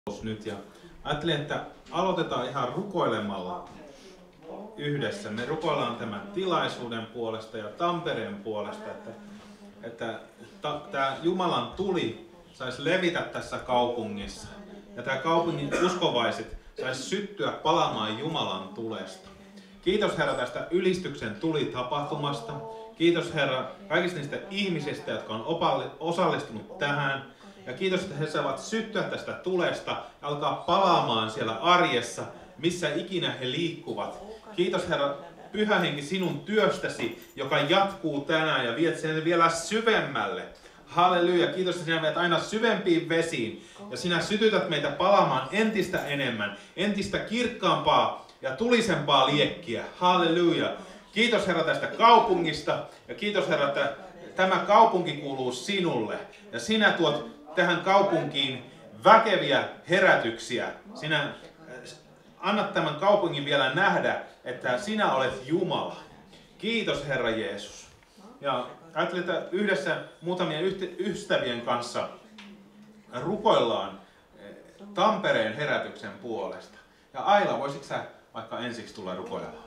nyt ja ajattelin, että aloitetaan ihan rukoilemalla yhdessä. Me rukoillaan tämän tilaisuuden puolesta ja Tampereen puolesta, että tämä Jumalan tuli saisi levitä tässä kaupungissa ja tämä kaupungin uskovaiset saisi syttyä palamaan Jumalan tulesta. Kiitos Herra tästä ylistyksen tulitapahtumasta. Kiitos Herra kaikista niistä ihmisistä, jotka on osallistunut tähän. Ja kiitos, että he saavat syttyä tästä tulesta ja alkaa palaamaan siellä arjessa, missä ikinä he liikkuvat. Kiitos Herra Pyhä Henki sinun työstäsi, joka jatkuu tänään ja viet sen vielä syvemmälle. Halleluja, kiitos, että sinä viet aina syvempiin vesiin ja sinä sytytät meitä palaamaan entistä enemmän, entistä kirkkaampaa ja tulisempaa liekkiä. Halleluja. Kiitos Herra tästä kaupungista ja kiitos Herra, että tämä kaupunki kuuluu sinulle ja sinä tuot tähän kaupunkiin väkeviä herätyksiä. Sinä annat tämän kaupungin vielä nähdä, että sinä olet Jumala. Kiitos Herra Jeesus. Ja ajattelin, että yhdessä muutamien ystävien kanssa rukoillaan Tampereen herätyksen puolesta. Ja Aila, voisitko sä vaikka ensiksi tulla rukoilemaan?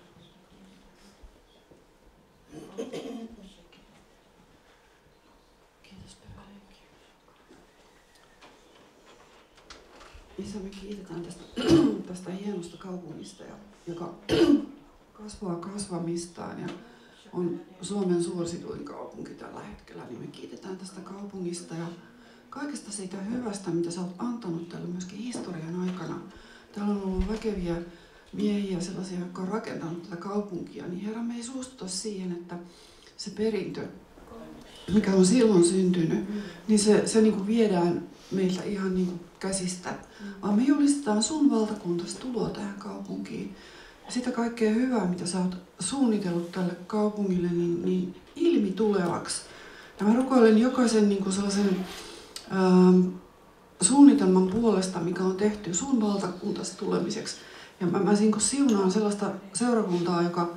Isä, me kiitetään tästä hienosta kaupungista, joka kasvaa kasvamistaan ja on Suomen suosituin kaupunki tällä hetkellä. Niin me kiitetään tästä kaupungista ja kaikesta siitä hyvästä, mitä sä oot antanut tälle myöskin historian aikana. Täällä on ollut väkeviä miehiä, sellaisia, jotka on rakentanut tätä kaupunkia. Niin Herra, me ei suostuta siihen, että se perintö, mikä on silloin syntynyt, niin se niin kuin viedään meiltä ihan niin kuin käsistä, vaan me julistetaan sun valtakuntasi tuloa tähän kaupunkiin. Ja sitä kaikkea hyvää, mitä sä oot suunnitellut tälle kaupungille, niin ilmi tulevaksi. Ja mä rukoilen jokaisen niin kuin sellaisen suunnitelman puolesta, mikä on tehty sun valtakuntasi tulemiseksi. Ja mä niin kuin siunaan sellaista seurakuntaa, joka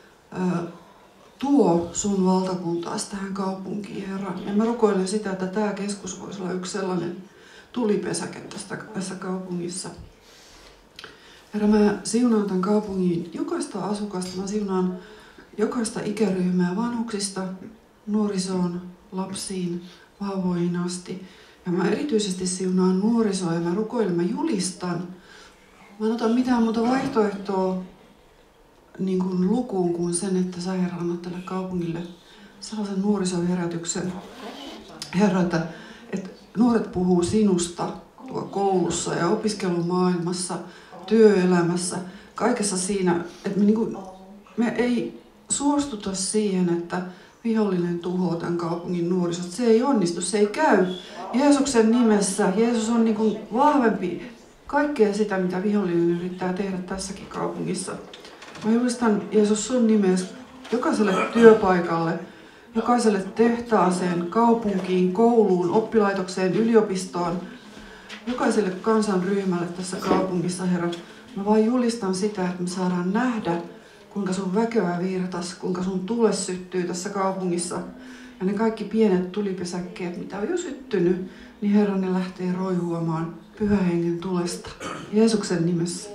tuo sun valtakuntaasi tähän kaupunkiin, Herra. Ja mä rukoilen sitä, että tämä keskus voisi olla yksi sellainen tulipesäke tässä kaupungissa. Herra, mä siunaan tämän kaupungin jokaista asukasta, mä siunaan jokaista ikäryhmää vanhuksista, nuorisoon, lapsiin, vauvoihin asti. Ja mä erityisesti siunaan nuorisoa ja mä rukoilen, mä julistan. Mä en ota mitään muuta vaihtoehtoa niin kuin lukuun kuin sen, että sä Herra annat tälle kaupungille sellaisen nuorisoherätyksen. Herra, että nuoret puhuu sinusta tuolla koulussa ja opiskelumaailmassa, työelämässä, kaikessa siinä, että me ei suostuta siihen, että vihollinen tuhoaa tämän kaupungin nuorisot. Se ei onnistu, se ei käy. Jeesuksen nimessä Jeesus on niin kuin vahvempi kaikkea sitä, mitä vihollinen yrittää tehdä tässäkin kaupungissa. Mä julistan Jeesus sun nimessä jokaiselle työpaikalle, jokaiselle tehtaaseen, kaupunkiin, kouluun, oppilaitokseen, yliopistoon, jokaiselle kansanryhmälle tässä kaupungissa, Herra. Mä vaan julistan sitä, että me saadaan nähdä, kuinka sun väkevä virtas, kuinka sun tule syttyy tässä kaupungissa. Ja ne kaikki pienet tulipesäkkeet, mitä on jo syttynyt, niin Herra, ne lähtee roihuamaan Pyhän Hengen tulesta. Jeesuksen nimessä.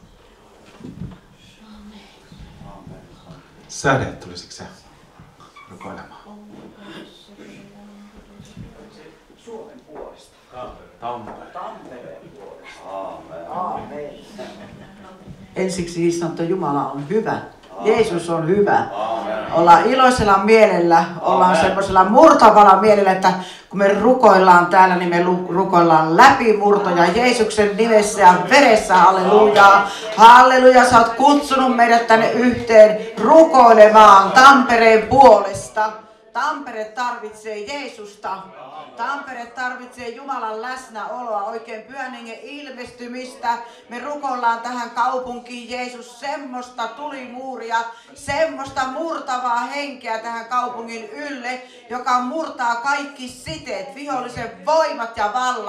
Säde, tulisitko sä rukoilemaan? Suomen puolesta. Tampereen puolesta. Aamen. Ensiksi sanoo, että Jumala on hyvä. Jeesus on hyvä. Ollaan iloisella mielellä, ollaan semmoisella murtavalla mielellä, että kun me rukoillaan täällä, niin me rukoillaan läpimurtoja Jeesuksen nimessä ja veressä. Halleluja. Halleluja, sä oot kutsunut meidät tänne yhteen rukoilemaan Tampereen puolesta. Tampere tarvitsee Jeesusta. Tampere tarvitsee Jumalan läsnäoloa, oikein Pyhän Hengen ilmestymistä. Me rukoillaan tähän kaupunkiin, Jeesus, semmoista tulimuuria, semmoista murtavaa henkeä tähän kaupungin ylle, joka murtaa kaikki siteet, vihollisen voimat ja vallat.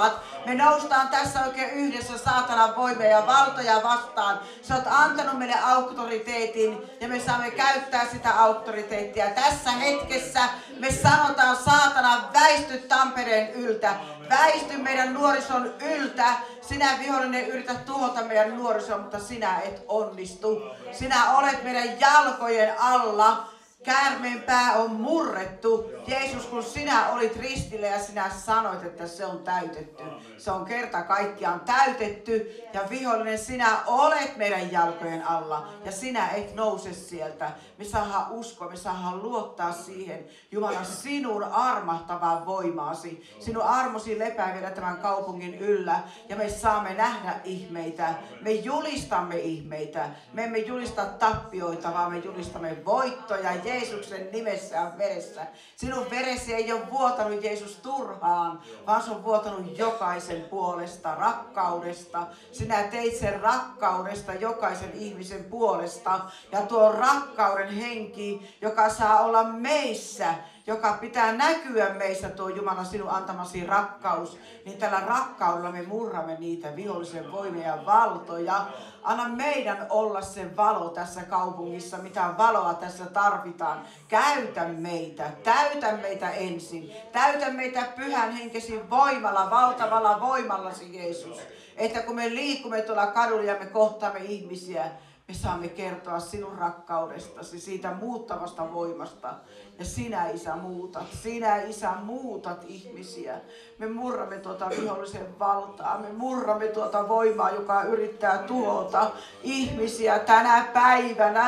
Me noustaan tässä oikein yhdessä saatanan voimia ja valtoja vastaan. Sä oot antanut meille auktoriteetin ja me saamme käyttää sitä auktoriteettia. Tässä hetkessä me sanotaan saatana, väisty Tampereen yltä. Väisty meidän nuorison yltä. Sinä vihollinen yrität tuhota meidän nuorisoa, mutta sinä et onnistu. Sinä olet meidän jalkojen alla. Käärmeen pää on murrettu. Jeesus, kun sinä olit ristillä ja sinä sanoit, että se on täytetty. Se on kerta kaikkiaan täytetty. Ja vihollinen, sinä olet meidän jalkojen alla. Ja sinä et nouse sieltä. Me saadaan uskoa, me saadaan luottaa siihen. Jumala, sinun armahtavaan voimaasi. Sinun armosi lepää vielä tämän kaupungin yllä. Ja me saamme nähdä ihmeitä. Me julistamme ihmeitä. Me emme julista tappioita, vaan me julistamme voittoja Jeesuksen nimessä ja veressä. Sinun veresi ei ole vuotanut, Jeesus, turhaan, vaan se on vuotanut jokaisen puolesta, rakkaudesta. Sinä teit sen rakkaudesta jokaisen ihmisen puolesta. Ja tuo rakkauden henki, joka saa olla meissä, joka pitää näkyä meissä, tuo Jumala sinun antamasi rakkaus, niin tällä rakkaudella me murramme niitä vihollisen voimia ja valtoja. Anna meidän olla se valo tässä kaupungissa, mitä valoa tässä tarvitaan. Käytä meitä, täytä meitä ensin. Täytä meitä pyhän henkesi voimalla, valtavalla voimallasi, Jeesus. Että kun me liikumme tuolla kadulla ja me kohtaamme ihmisiä, me saamme kertoa sinun rakkaudestasi, siitä muuttavasta voimasta. Ja sinä, Isä, muutat. Sinä, Isä, muutat ihmisiä. Me murramme tuota vihollisen valtaa. Me murramme tuota voimaa, joka yrittää tuhota ihmisiä tänä päivänä.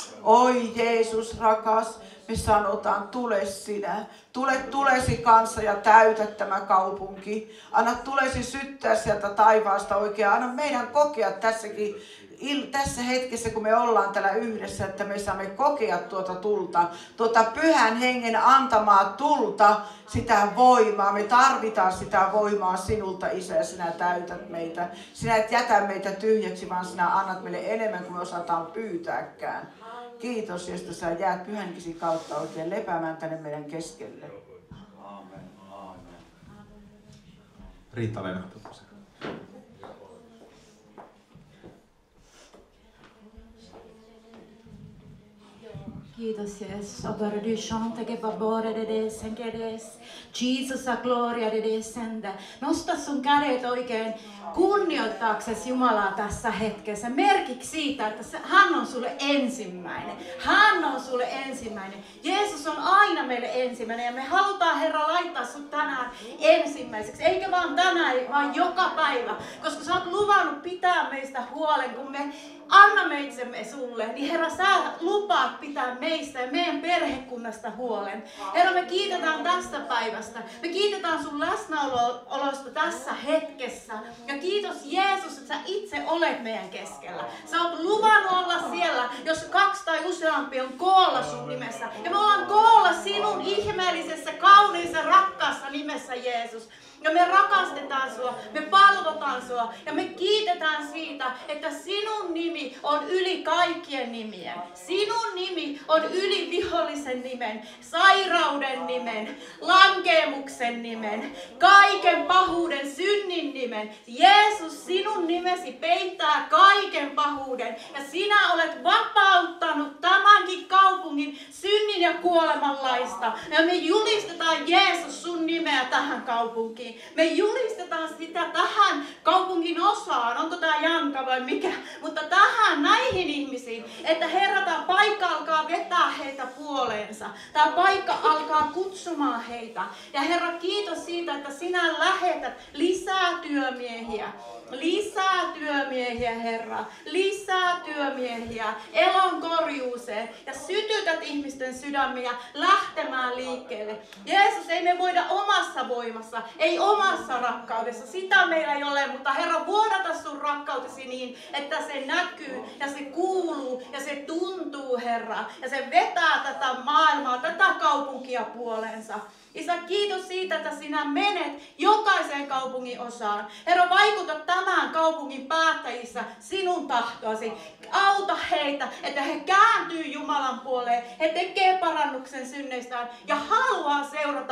Oi Jeesus rakas, me sanotaan, tule sinä. Tule tulesi kanssa ja täytä tämä kaupunki. Anna tulesi syttää sieltä taivaasta oikein. Anna meidän kokea tässä hetkessä, kun me ollaan täällä yhdessä, että me saamme kokea tuota tulta, tuota pyhän hengen antamaa tulta, sitä voimaa. Me tarvitaan sitä voimaa sinulta, Isä, ja sinä täytät meitä. Sinä et jätä meitä tyhjäksi, vaan sinä annat meille enemmän kuin me osataan pyytääkään. Kiitos, josta sä jäät pyhänkisi kautta oikein lepäämään tänne meidän keskelle. Aamen. Riitta-Leena. Kiitos Jeesus. Adore du chante che babore de desen kedes. Jesus a gloria de descende. Nosta sun kädet oikein kunnioittaaksesi Jumalaa tässä hetkessä. Merkiksi siitä, että hän on sulle ensimmäinen. Hän on sulle ensimmäinen. Jeesus on aina meille ensimmäinen ja me halutaan, Herra, laittaa sut tänään ensimmäiseksi. Eikä vaan tänään, vaan joka päivä. Koska sä oot luvannut pitää meistä huolen, kun me annamme itsemme sulle, niin Herra, sä lupaat pitää meistä ja meidän perhekunnasta huolen. Herra, me kiitetään tästä päivästä. Me kiitetään sun läsnäolosta tässä hetkessä. Ja kiitos Jeesus, että sä itse olet meidän keskellä. Sä oot luvannut olla siellä, jos 2 tai useampi on koolla sun nimessä. Ja me ollaan koolla sinun ihmeellisessä, kauniissa, rakkaassa nimessä, Jeesus. Ja me rakastetaan sua, me palvotaan sua ja me kiitetään siitä, että sinun nimi on yli kaikkien nimien. Sinun nimi on yli vihollisen nimen, sairauden nimen, lankeemuksen nimen, kaiken pahuuden, synnin nimen. Jeesus, sinun nimesi peittää kaiken pahuuden ja sinä olet vapauttanut tämänkin kaupungin synnin ja kuoleman laista. Ja me julistetaan, Jeesus, sun nimeä tähän kaupunkiin. Me julistetaan sitä tähän kaupungin osaan, onko tämä Janka vai mikä, mutta tähän näihin ihmisiin, että Herra, tämä paikka alkaa vetää heitä puoleensa. Tämä paikka alkaa kutsumaan heitä. Ja Herra, kiitos siitä, että sinä lähetät lisää työmiehiä. Lisää työmiehiä, Herra. Lisää työmiehiä elon korjuuseen ja sytytät ihmisten sydämiä lähtemään liikkeelle. Jeesus, ei me voida omassa voimassa, ei omassa rakkaudessa. Sitä meillä ei ole, mutta Herra, vuodata sun rakkautesi niin, että se näkyy ja se kuuluu ja se tuntuu, Herra. Ja se vetää tätä maailmaa, tätä kaupunkia puoleensa. Isä, kiitos siitä, että sinä menet jokaiseen kaupungin osaan. Herra, vaikuta tämän kaupungin päättäjissä sinun tahtoasi. Auta heitä, että he kääntyy Jumalan puoleen. He tekee parannuksen synneistään ja haluaa seurata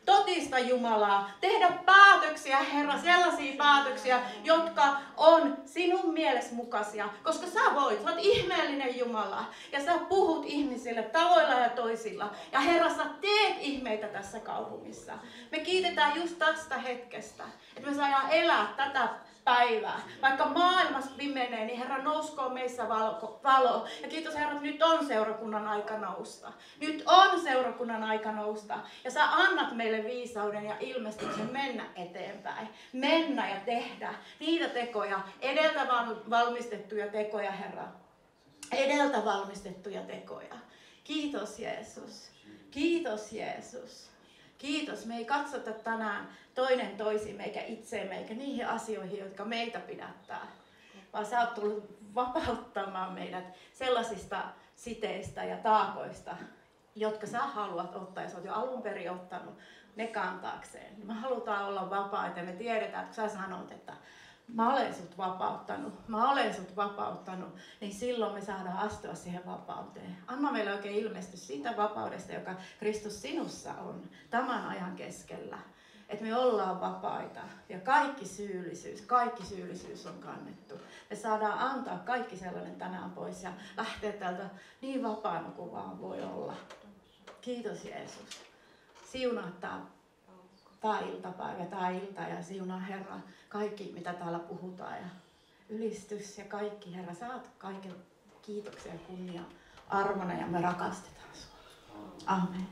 totista Jumalaa, tehdä päätöksiä, Herra, sellaisia päätöksiä, jotka on sinun mielesi mukaisia, koska sä oot ihmeellinen Jumala ja sä puhut ihmisille tavoilla ja toisilla. Ja Herra, sä teet ihmeitä tässä kaupungissa. Me kiitetään just tästä hetkestä, että me saadaan elää tätä päivää. Vaikka maailmassa pimenee, niin Herra, nouskoon meissä valo. Ja kiitos Herra, että nyt on seurakunnan aika nousta. Nyt on seurakunnan aika nousta. Ja sä annat meille viisauden ja ilmestyksen mennä eteenpäin. Mennä ja tehdä niitä tekoja, edeltä valmistettuja tekoja, Herra. Edeltä valmistettuja tekoja. Kiitos Jeesus. Kiitos Jeesus. Kiitos. Me ei katsota tänään toinen toisiin eikä itseemme eikä niihin asioihin, jotka meitä pidättää. Vaan sä oot tullut vapauttamaan meidät sellaisista siteistä ja taakoista, jotka sä haluat ottaa ja sä oot jo alun perin ottanut ne kantaakseen. Me halutaan olla vapaita ja me tiedetään, että kun sä sanot, että mä olen sut vapauttanut, niin silloin me saadaan astua siihen vapauteen. Anna meille oikein ilmestys siitä vapaudesta, joka Kristus sinussa on tämän ajan keskellä. Että me ollaan vapaita ja kaikki syyllisyys on kannettu. Me saadaan antaa kaikki sellainen tänään pois ja lähteä täältä niin vapaana kuin vaan voi olla. Kiitos Jeesus. Siunaa tämä iltapäivä, tämä ilta ja siunaa Herra kaikki mitä täällä puhutaan ja ylistys ja kaikki. Herra, saat kaiken kiitoksia ja kunnia armona ja me rakastetaan sinua. Amen.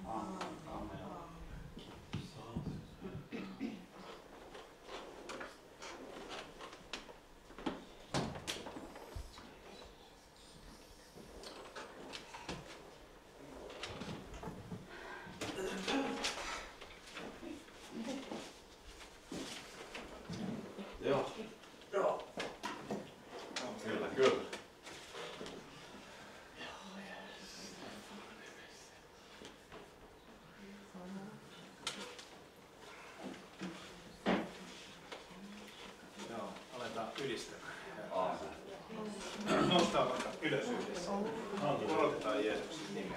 Noustaan vaikka ylös yhdessä. Korotetaan Jeesuksen nimeä.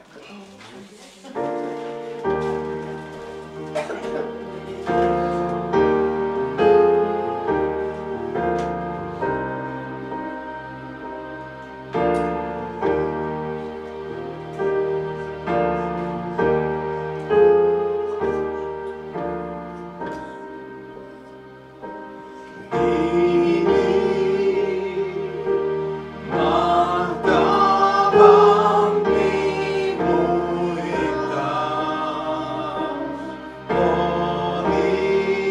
Mahtavampi muita.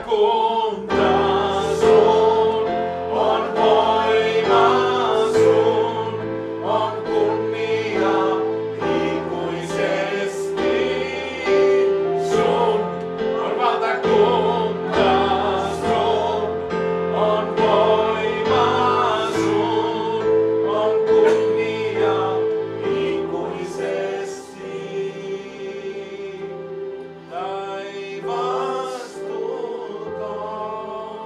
Taivas tulkoon.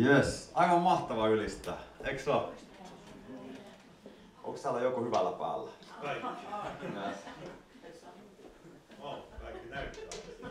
Yes, aivan mahtava ylistää. Eikö se ole? Onko täällä joku hyvällä päällä? Kaikki. Yes. Kaikki näyttää.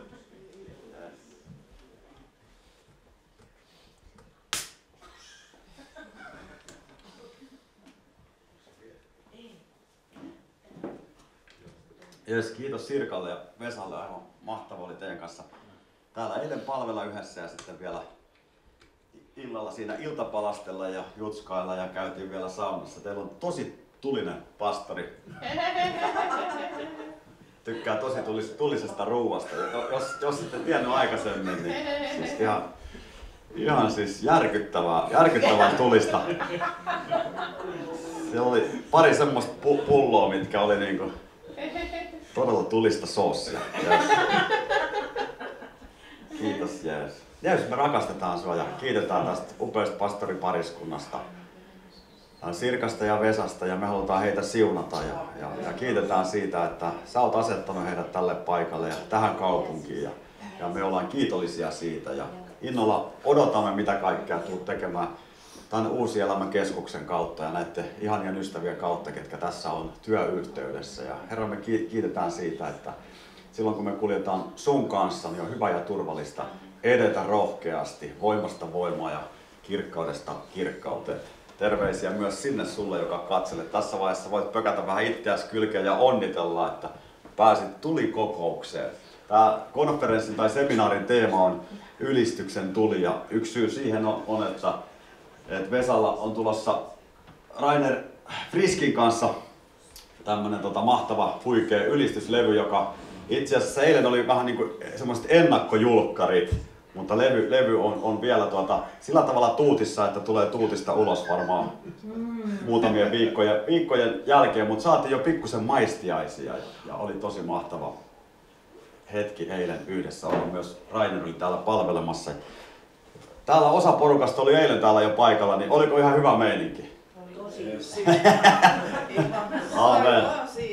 Yes, kiitos Sirkalle ja Vesalle. Aivan mahtava oli teidän kanssa täällä eilen palvella yhdessä ja sitten vielä illalla siinä iltapalastella ja jutskailla ja käytiin vielä saunassa. Teillä on tosi tulinen pastori. Tykkää tosi tulisesta ruuasta. Jos ette tiennyt aikaisemmin, niin siis ihan siis järkyttävää tulista. Siellä oli pari semmoista pulloa, mitkä oli niinku todella tulista soosia. Yes. Kiitos Jeesus. Jeesus, me rakastetaan sua ja kiitetään tästä upeasta pastoripariskunnasta. Sirkasta ja Vesasta ja me halutaan heitä siunata ja kiitetään siitä, että sä oot asettanut heidät tälle paikalle ja tähän kaupunkiin ja me ollaan kiitollisia siitä ja innolla odotamme mitä kaikkea tulet tekemään tämän Uusi Elämä -keskuksen kautta ja näiden ihanien ystävien kautta, ketkä tässä on työyhteydessä. Ja Herra, me kiitetään siitä, että silloin kun me kuljetaan sun kanssa, niin on hyvä ja turvallista edetä rohkeasti, voimasta voimaa ja kirkkaudesta kirkkauteen. Terveisiä myös sinne sulle, joka katselet. Tässä vaiheessa voit pökätä vähän itseäsi kylkeen ja onnitella, että pääsit tulikokoukseen. Tämä konferenssin tai seminaarin teema on ylistyksen tuli ja yksi syy siihen on että Vesalla on tulossa Rainer Friskin kanssa tämmönen mahtava, huikea ylistyslevy, joka itse asiassa eilen oli vähän niin kuin semmoiset ennakkojulkkarit, mutta levy on vielä sillä tavalla tuutissa, että tulee tuutista ulos varmaan muutamien viikkojen jälkeen, mutta saatiin jo pikkusen maistiaisia ja oli tosi mahtava hetki eilen yhdessä olla. Myös Rainer oli täällä palvelemassa. Täällä osa porukasta oli eilen täällä jo paikalla, niin oliko ihan hyvä meininki? Amen.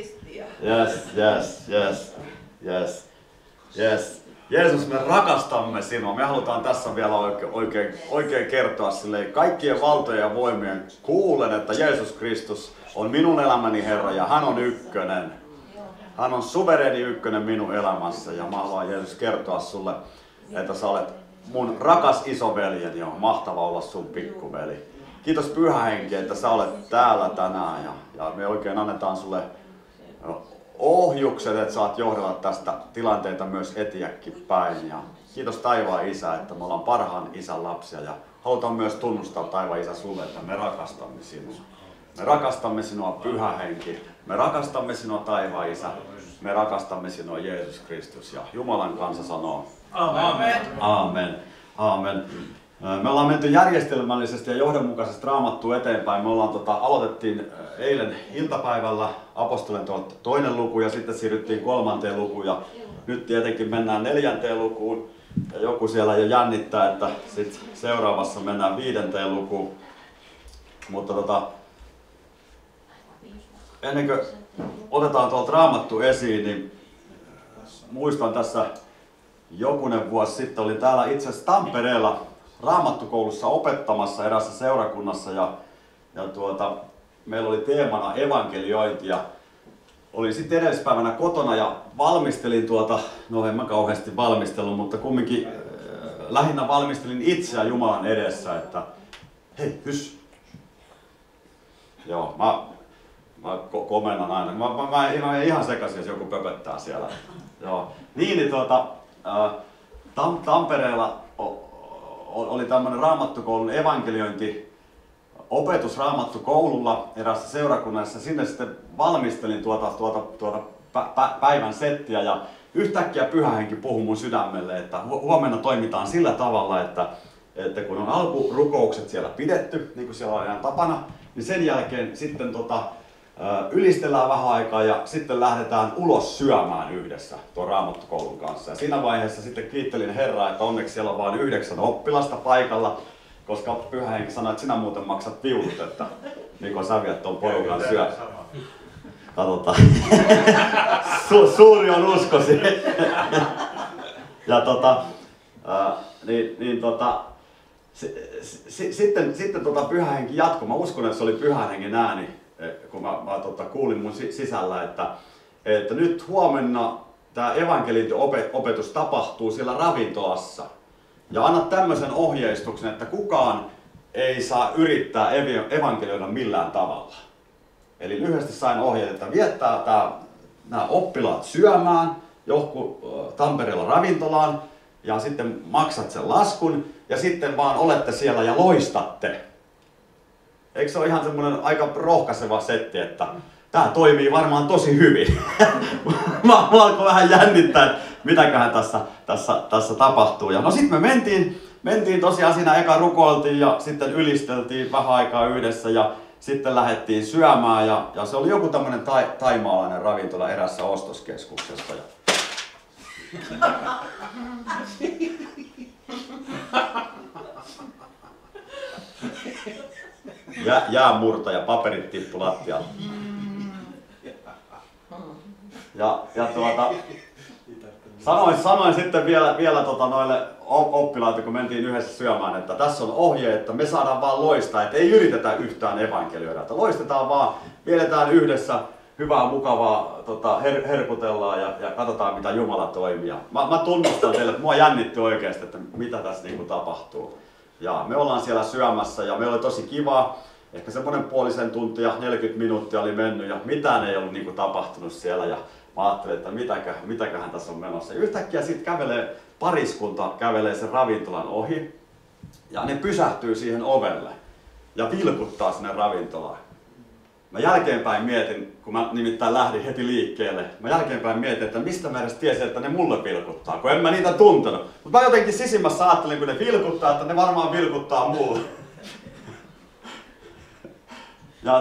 Yes. Jeesus, me rakastamme sinua. Me halutaan tässä vielä oikein kertoa silleen kaikkien valtojen ja voimien kuulen, että Jeesus Kristus on minun elämäni Herra ja hän on ykkönen. Hän on suvereeni ykkönen minun elämässä ja mä haluan Jeesus kertoa sulle, että sä olet mun rakas isoveljeni ja on mahtava olla sun pikkuveli. Kiitos Pyhä Henki, että sä olet täällä tänään ja me oikein annetaan sulle ohjukset, että saat johdella tästä tilanteita myös etiäkin päin. Ja kiitos taivaan Isä, että me ollaan parhaan Isän lapsia ja halutaan myös tunnustaa taivaan Isä sulle, että me rakastamme sinua. Me rakastamme sinua Pyhä Henki, me rakastamme sinua taivaan Isä, me rakastamme sinua Jeesus Kristus ja Jumalan kansa sanoo Amen. Amen. Amen. Me ollaan menty järjestelmällisesti ja johdonmukaisesti Raamattua eteenpäin. Me ollaan aloitettiin eilen iltapäivällä Apostolen 2. luku ja sitten siirryttiin 3. lukuun ja nyt tietenkin mennään 4. lukuun. Ja joku siellä jo jännittää, että sit seuraavassa mennään 5. lukuun. Mutta ennen kuin otetaan tuolta Raamattu esiin, niin muistan tässä jokunen vuosi sitten, olin täällä itse asiassa Tampereella Raamattukoulussa opettamassa eräässä seurakunnassa ja meillä oli teemana evankeliointi ja olin sitten edellispäivänä kotona ja valmistelin no en mä kauheasti valmistellut, mutta kumminkin lähinnä valmistelin itseä Jumalan edessä, että hei, hys. Joo, mä komennan aina. Mä en ihan sekaisin, jos joku pököttää siellä. Joo. Niin Tampereella oli tämmöinen Raamattukoulun evankeliointi opetus Raamattukoululla eräässä seurakunnassa. Sinne sitten valmistelin päivän settiä ja yhtäkkiä Pyhä Henki puhui mun sydämelle, että huomenna toimitaan sillä tavalla, että kun on alkurukoukset siellä pidetty, niin kuin siellä on aina tapana, niin sen jälkeen sitten ylistellään vähän aikaa ja sitten lähdetään ulos syömään yhdessä tuon Raamattukoulun kanssa. Ja siinä vaiheessa sitten kiittelin Herraa, että onneksi siellä on vain 9 oppilasta paikalla, koska Pyhä Henki sanoi, että sinä muuten maksat viulut, että Niko sä viet tuon porukan syö. Katsotaan. Suuri on uskosi. Ja Sitten Pyhä Henki jatkoi. Mä uskon, että se oli Pyhän Hengen ääni, kun mä kuulin mun sisällä, että nyt huomenna tämä evankeliumiopetus tapahtuu siellä ravintolassa. Ja anna tämmöisen ohjeistuksen, että kukaan ei saa yrittää evankelioida millään tavalla. Eli lyhyesti sain ohjeet, että viettää nämä oppilaat syömään johonkin Tampereella ravintolaan ja sitten maksat sen laskun ja sitten vaan olette siellä ja loistatte. Eikö se ole ihan semmoinen aika rohkaiseva setti, että tämä toimii varmaan tosi hyvin. Mä alkoi vähän jännittää, että mitäköhän tässä tapahtuu. Ja no sitten me mentiin tosiaan siinä eka rukoiltiin ja sitten ylisteltiin vähän aikaa yhdessä ja sitten lähdettiin syömään ja se oli joku tämmöinen taimaalainen ravintola erässä ostoskeskuksessa. Jäämurta ja paperit tippu lattialle. Sanoin sitten vielä noille oppilaille, kun mentiin yhdessä syömään, että tässä on ohje, että me saadaan vaan loistaa, että ei yritetä yhtään evankelioida, että loistetaan vaan, vietetään yhdessä hyvää, mukavaa, herkutellaan ja katsotaan mitä Jumala toimii. Mä tunnustan teille, että mua jännitti oikeasti, että mitä tässä niinku tapahtuu. Ja me ollaan siellä syömässä ja meillä oli tosi kivaa. Ehkä semmoinen puolisen tuntia, 40 minuuttia oli mennyt ja mitään ei ollut niinku tapahtunut siellä. Ja mä ajattelin, että mitäköhän tässä on menossa. Ja yhtäkkiä sitten pariskunta kävelee sen ravintolan ohi ja ne pysähtyy siihen ovelle ja vilkuttaa sinne ravintolaan. Mä jälkeenpäin mietin, kun mä nimittäin lähdin heti liikkeelle, että mistä mä edes tiesin, että ne mulle vilkuttaa, kun en mä niitä tuntenut. Mutta mä jotenkin sisimmässä ajattelin, kun ne vilkuttaa, että ne varmaan vilkuttaa mulle. Ja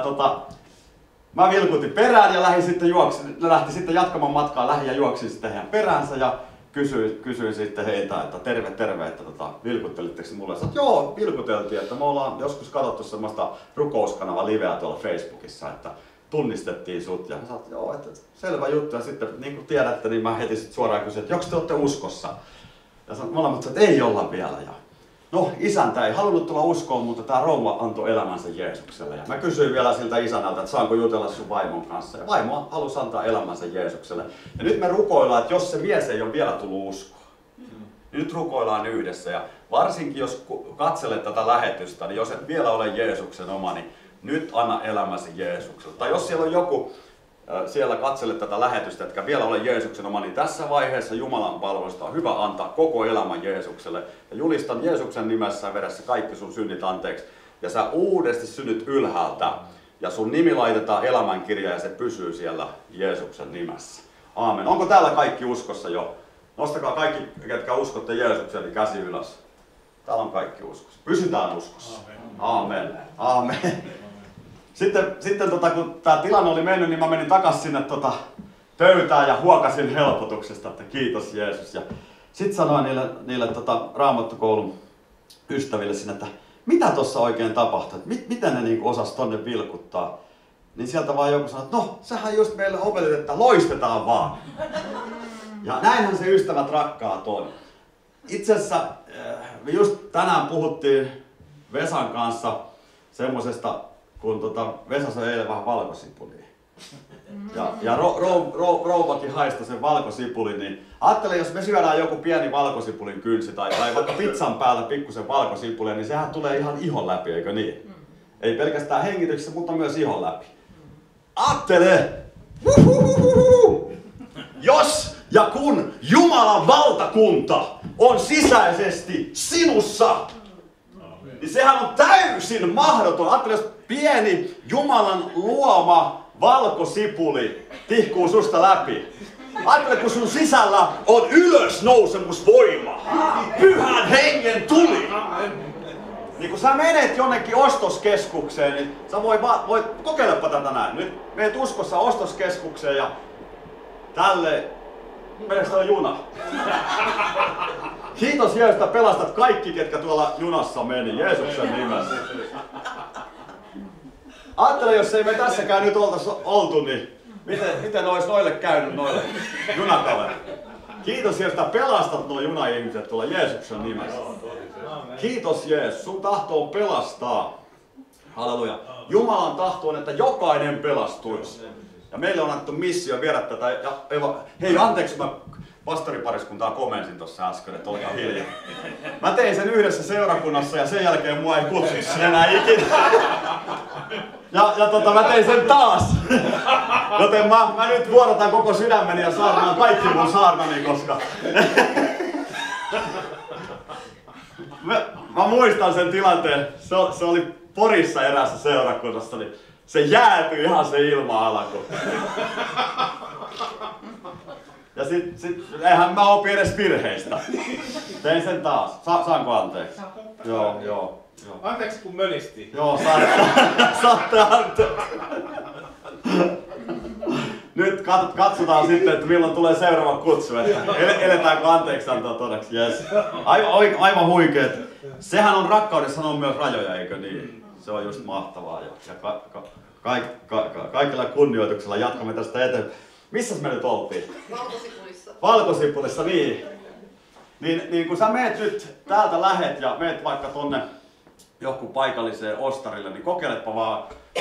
mä vilkutin perään ja ne lähti sitten jatkamaan matkaa ja juoksin sitten heidän peräänsä ja kysyin sitten heitä, että terve, että vilkuttelitteko mulle? Sanoin, että joo, vilkuteltiin, että me ollaan joskus katsottu semmoista rukouskanava-liveä tuolla Facebookissa, että tunnistettiin sut. Ja mä sanoin, että joo, että selvä juttu. Ja sitten niin kuin tiedätte, niin mä heti sit suoraan kysyin, että joko te olette uskossa? Ja molemmat sanoivat, että ei olla vielä. Ja no, isäntä ei halunnut tulla uskoon, mutta tämä rouva antoi elämänsä Jeesukselle. Ja mä kysyin vielä siltä isänältä, että saanko jutella sun vaimon kanssa. Ja vaimo halusi antaa elämänsä Jeesukselle. Ja nyt me rukoillaan, että jos se mies ei ole vielä tullut uskoon, niin nyt rukoillaan yhdessä. Ja varsinkin jos katselet tätä lähetystä, niin jos et vielä ole Jeesuksen oma, niin nyt anna elämäsi Jeesukselle. Tai jos siellä on joku siellä katselet tätä lähetystä, etkä vielä ole Jeesuksen oma, niin tässä vaiheessa Jumalan palvelusta on hyvä antaa koko elämä Jeesukselle. Ja julistan Jeesuksen nimessä ja vedessä kaikki sun synnit anteeksi. Ja sä uudesti synnyt ylhäältä. Ja sun nimi laitetaan elämänkirjaan ja se pysyy siellä Jeesuksen nimessä. Aamen. Onko täällä kaikki uskossa jo? Nostakaa kaikki, ketkä uskotte Jeesukseen, niin käsi ylös. Täällä on kaikki uskossa. Pysytään uskossa. Aamen. Aamen. Sitten kun tämä tilanne oli mennyt, niin mä menin takaisin sinne pöytään ja huokasin helpotuksesta, että kiitos Jeesus. Ja sitten sanoin niille Raamattukoulun ystäville sinne, että mitä tuossa oikein tapahtui, että miten ne niinku osas tonne vilkuttaa. Niin sieltä vaan joku sanoi, että no, sähän just meille opetit, että loistetaan vaan. Ja näinhän se ystävät rakkaat on. Itse asiassa me just tänään puhuttiin Vesan kanssa semmosesta, kun Vesa söi eilen vähän valkosipulia. Ja rouvakin haistoi sen valkosipulin, niin ajattele, jos me syödään joku pieni valkosipulin kynsi tai vaikka pizzan päällä pikkusen valkosipulia, niin sehän tulee ihan ihon läpi, eikö niin? Ei pelkästään hengityksessä, mutta myös ihon läpi. Ajattele! Jos ja kun Jumalan valtakunta on sisäisesti sinussa, niin sehän on täysin mahdoton. Ajattele, jos pieni Jumalan luoma valkosipuli tihkuu susta läpi. Ajattele, kun sun sisällä on ylösnousemusvoima. Pyhän hengen tuli. Niin kun sä menet jonnekin ostoskeskukseen, niin sä voit kokeilepa tätä näin. Nyt menet uskossa ostoskeskukseen ja meneekö täällä juna? Kiitos Jeesus, että pelastat kaikki, ketkä tuolla junassa meni, Jeesuksen nimessä. Ajattele, jos ei me tässäkään nyt oltu, niin miten olisi noille käynyt, noille junakavereille? Kiitos Jeesus, että pelastat nuo junaihmiset tuolla Jeesuksen nimessä. Kiitos Jeesus, sun tahto on pelastaa. Halleluja. Jumalan tahto on, että jokainen pelastuisi. Ja meille on annettu missio viedä tätä. Ja hei, anteeksi, mä pastoripariskuntaa komensin tuossa äsken, että olkaa hiljaa. Mä tein sen yhdessä seurakunnassa ja sen jälkeen mua ei kutsuisi enää ikinä. Mä tein sen taas. Joten mä nyt vuorotan koko sydämeni ja saarnaan kaikki mun saarnani, koska... Mä muistan sen tilanteen. Se oli Porissa eräässä seurakunnassa, niin se jäätyi ihan se ilma-alku. Ja sit eihän mä opi edes virheistä. Tein sen taas. Saanko anteeksi? Joo. Anteeksi kun mölistiin. Joo, saatte anteeksi. Nyt katsotaan sitten, että milloin tulee seuraava kutsu. Eletäänkö anteeksi antaa todeksi? Yes. Aivan huikeet. Sehän on rakkaudessa on myös rajoja, eikö niin? Se on just mahtavaa. Ja kaikilla kunnioituksella jatkamme tästä eteenpäin. Missäs me nyt oltiin? Valkosipulissa, niin. Niin kun sä meet nyt täältä lähet ja meet vaikka tonne johonkin paikalliseen ostarille, niin kokeilepa vaan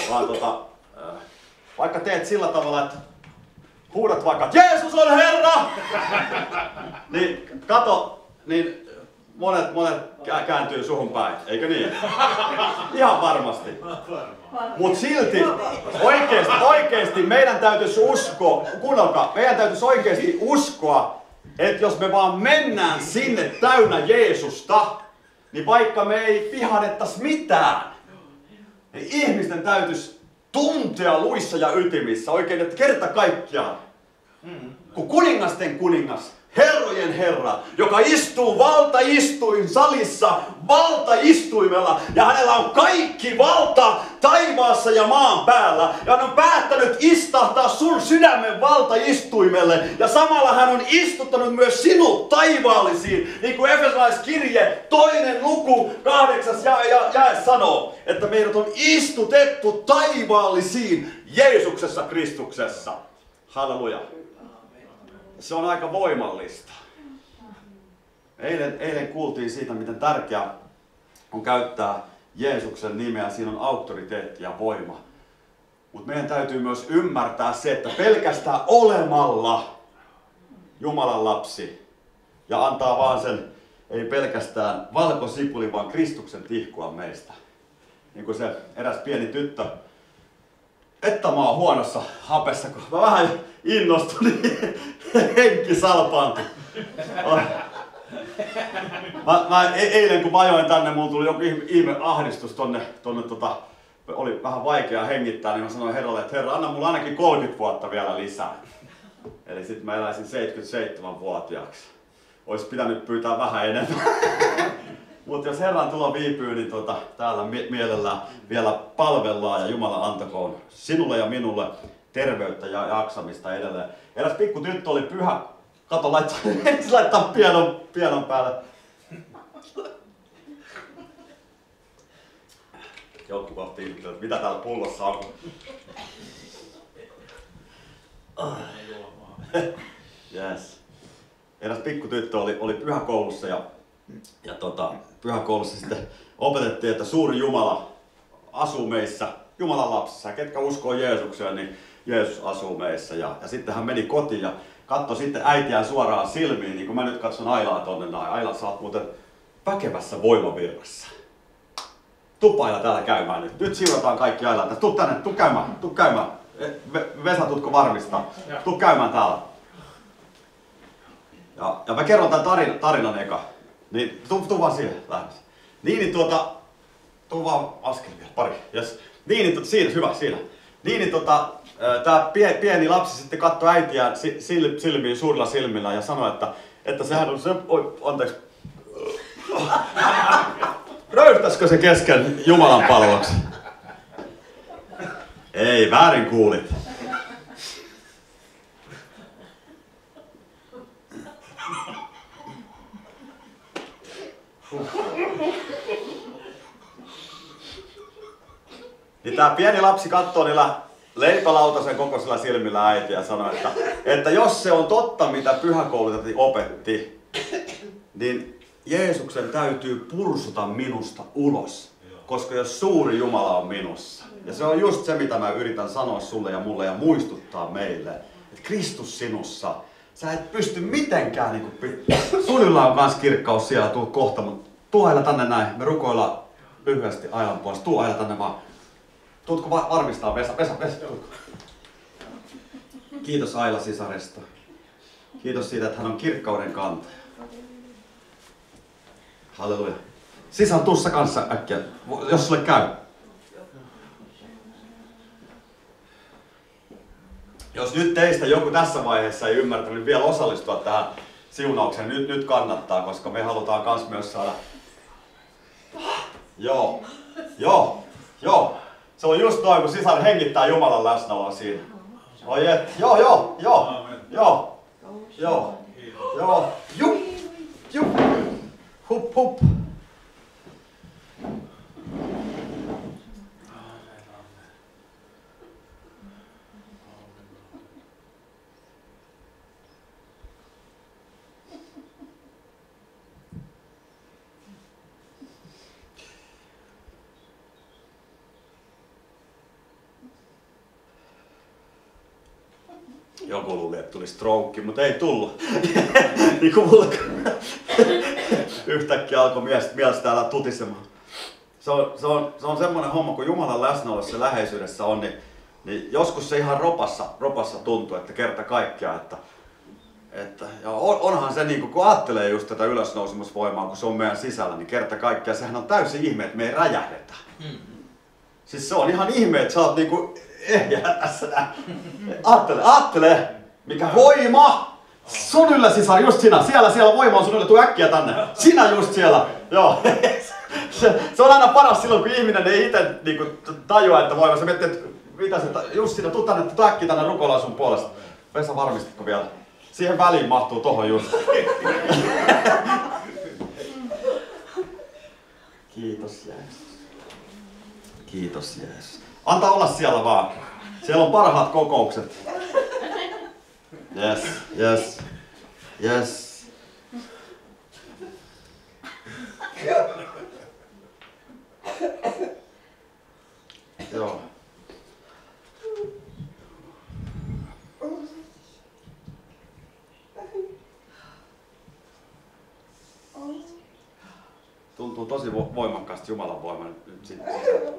vaikka teet sillä tavalla, että huudat vaikka, että Jeesus on Herra! Niin kato, niin monet kääntyy suhun päin, eikö niin? Ihan varmasti. Mut silti oikeesti meidän täytyisi uskoa, kuunnelkaa, meidän täytyisi oikeesti uskoa, että jos me vaan mennään sinne täynnä Jeesusta, niin vaikka me ei vihanettaisi mitään, niin ihmisten täytyisi tuntea luissa ja ytimissä oikein, että kerta kaikkiaan. Kun kuningasten kuningas, herrojen Herra, joka istuu valtaistuin salissa, valtaistuimella, ja hänellä on kaikki valta taivaassa ja maan päällä, ja hän on päättänyt istahtaa sun sydämen valtaistuimelle, ja samalla hän on istuttanut myös sinut taivaallisiin, niin kuin Efesolaiskirje 2. luku 8. jae sanoo, että meidät on istutettu taivaallisiin Jeesuksessa Kristuksessa. Halleluja. Se on aika voimallista. Eilen kuultiin siitä, miten tärkeää on käyttää Jeesuksen nimeä. Siinä on auktoriteetti ja voima. Mutta meidän täytyy myös ymmärtää se, että pelkästään olemalla Jumalan lapsi ja antaa vaan sen, ei pelkästään valkosipuli, vaan Kristuksen tihkua meistä. Niin kuin se eräs pieni tyttö, että mä oon huonossa hapessa, kun mä vähän innostuin, niin henki salpaantui. Mä eilen kun vajoin tänne, mulla tuli joku ihme ahdistus tonne oli vähän vaikea hengittää, niin mä sanoin Herralle, että Herra, anna mulle ainakin 30 vuotta vielä lisää. Eli sit mä eläisin 77-vuotiaaksi. Ois pitänyt pyytää vähän enemmän. Mutta jos Herran tulo viipyy, niin täällä mielellään vielä palvellaan ja Jumala antakoon sinulle ja minulle terveyttä ja jaksamista edelleen. Eräs pikku tyttö oli pyhä. Kato, laittaa pianon päälle. Joku kohti ihmettelee, että mitä täällä pullossa on. Yes. Eräs pikku tyttö oli pyhäkoulussa ja pyhäkoulussa sitten opetettiin, että suuri Jumala asuu meissä, Jumalan lapsissa. Ketkä uskoo Jeesukseen, niin Jeesus asuu meissä. Ja sitten hän meni kotiin ja katsoi sitten äitiään suoraan silmiin, niin kuin mä nyt katson Ailaa tonne näin. Aila, sä oot muuten väkevässä voimavirrassa. Tuu Aila täällä käymään nyt. Nyt siunataan kaikki Ailaa. Tuu tänne, tuu käymään. Vesa, tuutko varmistaa? Tuu käymään täällä. Ja mä kerron tämän tarinan eka. Niin, tuu vaan siihen lähemmäs. Tuu vaan askel vielä, pari. Yes. Siinä, hyvä, siinä. Tää pieni lapsi sitten katsoi äitiään silmiin, suurilla silmillä ja sanoi, että sehän on se, anteeksi. Röyhtäisikö se kesken Jumalan palveluksen? Ei, väärin kuulit. Niin tää pieni lapsi katsoo niillä leipälautasen kokoisilla silmillä äiti ja sanoi, että jos se on totta, mitä pyhäkoulutettiin opetti, niin Jeesuksen täytyy pursuta minusta ulos, koska jos suuri Jumala on minussa. Ja se on just se, mitä mä yritän sanoa sulle ja mulle ja muistuttaa meille, että Kristus sinussa. Sä et pysty mitenkään, sun yllä on kans kirkkaus siellä, tuu kohta, mutta tuu aina tänne näin. Me rukoillaan lyhyesti Ailan puolesta, tuu aina tänne vaan. Tuutko varmistaa Vesa? Tuutko? Kiitos Aila sisaresta. Kiitos siitä, että hän on kirkkauden kantaja. Halleluja. Sisar, tuossa kanssa äkkiä, jos sulle käy. Jos nyt teistä joku tässä vaiheessa ei ymmärtänyt vielä osallistua tähän siunaukseen, nyt kannattaa, koska me halutaan kans myös saada... Joo. Se on just noin, kun sisar hengittää Jumalan läsnäoloa siinä. Oi et, joo. Jup. Hup. Joku luuli, että tuli stroke, mutta ei tullut. Niin kuin mulla yhtäkkiä alkoi mies täällä tutisemaan. Se on semmoinen homma, kun Jumalan läsnäolossa ja läheisyydessä on, niin joskus se ihan ropassa tuntuu, että kerta kaikkiaan, ja onhan se niin kun ajattelee just tätä ylösnousemusvoimaa, kun se on meidän sisällä, niin kerta kaikkiaan sehän on täysin ihme, että me ei räjähdetä. Siis se on ihan ihme, että sä oot niinku ehjää tässä näin. Aattele, mikä voima! Sun yllä sisar, just sinä. Siellä voima on sun yllä, tuu äkkiä tänne. Sinä just siellä. Joo. Se on aina paras silloin, kun ihminen ei itse niinku tajua, että voima. Se miettii, että mitä se, just sinä, tuu äkkiä tänne rukoillaan sun puolesta. Vesa, varmistitko vielä? Siihen väliin mahtuu tohon just. Kiitos Jeesus. Kiitos Jeesus. Antaa olla siellä vaan. Siellä on parhaat kokoukset. Yes. Joo. Tuntuu tosi voimakkaasti Jumalan voima nyt sitten.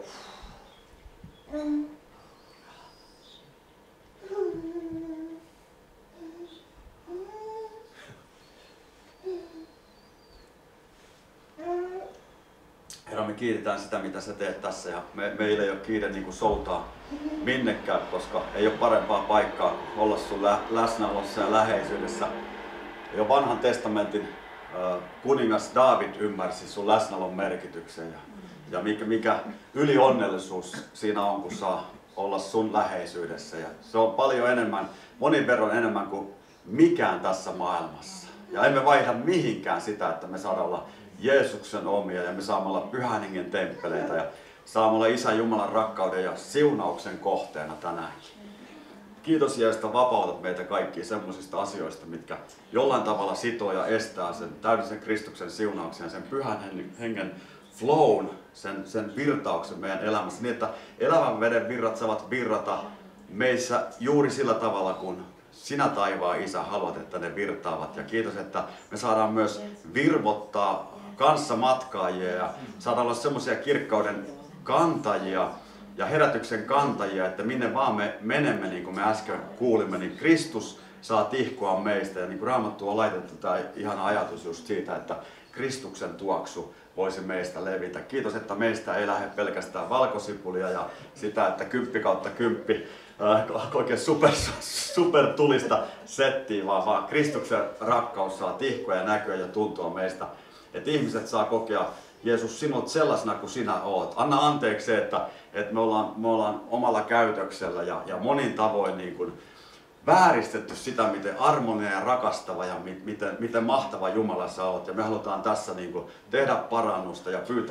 Herra, me kiitetään sitä, mitä sä teet tässä, ja meillä ei ole kiire niin kuin soutaa minnekään, koska ei ole parempaa paikkaa olla sun läsnäolossa ja läheisyydessä. Jo vanhan testamentin kuningas Daavid ymmärsi sun läsnäolon merkityksen ja mikä ylionnellisuus siinä on, kun saa olla sun läheisyydessä. Ja se on paljon enemmän, monin verran enemmän kuin mikään tässä maailmassa. Ja emme vaihda mihinkään sitä, että me saadaan olla Jeesuksen omia ja me saamme olla Pyhän Hengen temppeleitä ja saamme olla Isän Jumalan rakkauden ja siunauksen kohteena tänäänkin. Kiitos Jeesus, että vapautat meitä kaikkia semmoisista asioista, mitkä jollain tavalla sitoo ja estää sen täydellisen Kristuksen siunauksen ja sen Pyhän Hengen flown, sen virtauksen meidän elämässä, niin että elävän veden virrat saavat virrata meissä juuri sillä tavalla, kun sinä taivaan Isä haluat, että ne virtaavat. Ja kiitos, että me saadaan myös virvottaa kanssamatkaajia ja saadaan olla semmoisia kirkkauden kantajia ja herätyksen kantajia, että minne vaan me menemme, niin kuin me äsken kuulimme, niin Kristus saa tihkua meistä. Ja niin kuin Raamattu on laitettu tämä ihana ajatus just siitä, että Kristuksen tuoksu voisi meistä levitä. Kiitos, että meistä ei lähde pelkästään valkosipulia ja sitä, että 10/10 oikein super tulista settiä, vaan Kristuksen rakkaus saa tihkua ja näköä ja tuntua meistä. Että ihmiset saa kokea Jeesus sinut sellaisena kuin sinä oot. Anna anteeksi se, että me ollaan omalla käytöksellä ja monin tavoin niin kuin vääristetty sitä, miten armonia ja rakastava ja miten mahtava Jumala sä oot. Ja me halutaan tässä niin kuin tehdä parannusta ja pyytää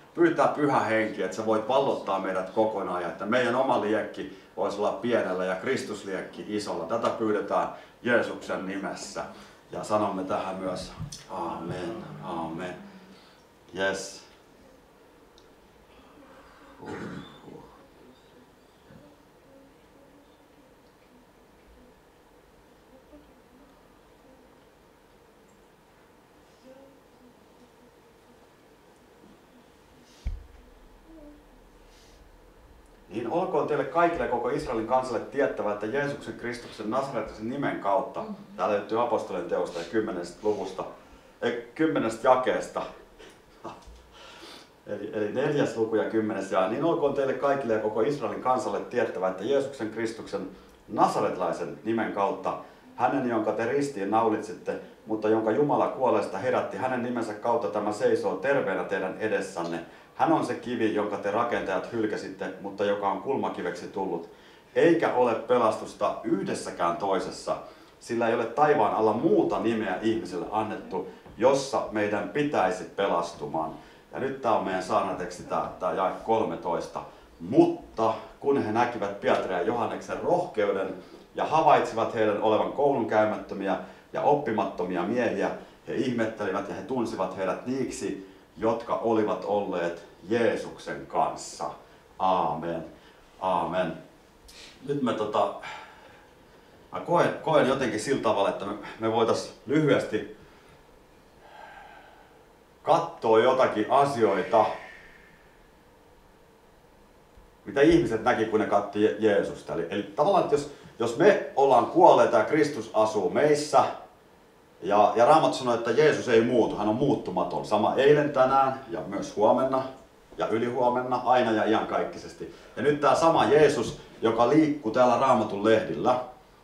pyytää Pyhä Henki, että sä voit vallottaa meidät kokonaan ja että meidän oma liekki voisi olla pienellä ja Kristusliekki isolla. Tätä pyydetään Jeesuksen nimessä. Ja sanomme tähän myös amen, amen. Yes. Niin olkoon teille kaikille ja koko Israelin kansalle tiettävä, että Jeesuksen Kristuksen Nasarettisen nimen kautta, tää löytyy apostolien teosta ja 10. luvusta, 10. jakeesta, eli 4. luku ja 10. jae, niin olkoon teille kaikille ja koko Israelin kansalle tiettävä, että Jeesuksen Kristuksen Nasaretlaisen nimen kautta, hänen jonka te ristiin naulitsitte, mutta jonka Jumala kuolleesta herätti, hänen nimensä kautta tämä seisoo terveenä teidän edessänne. Hän on se kivi, jonka te rakentajat hylkäsitte, mutta joka on kulmakiveksi tullut. Eikä ole pelastusta yhdessäkään toisessa, sillä ei ole taivaan alla muuta nimeä ihmiselle annettu, jossa meidän pitäisi pelastumaan. Ja nyt tämä on meidän saarnateksti, tämä jae 13. Mutta kun he näkivät Pietarin ja Johanneksen rohkeuden ja havaitsivat heidän olevan koulunkäymättömiä ja oppimattomia miehiä, he ihmettelivät ja he tunsivat heidät niiksi, jotka olivat olleet Jeesuksen kanssa. Aamen. Aamen. Nyt mä koen jotenkin sillä tavalla, että me voitaisiin lyhyesti katsoa jotakin asioita, mitä ihmiset näki, kun ne katsoivat Jeesusta. Eli tavallaan, että jos me ollaan kuolleita ja Kristus asuu meissä, ja Raamattu sanoo, että Jeesus ei muutu, hän on muuttumaton. Sama eilen, tänään ja myös huomenna ja ylihuomenna, aina ja iankaikkisesti. Ja nyt tämä sama Jeesus, joka liikkuu täällä Raamatun lehdillä,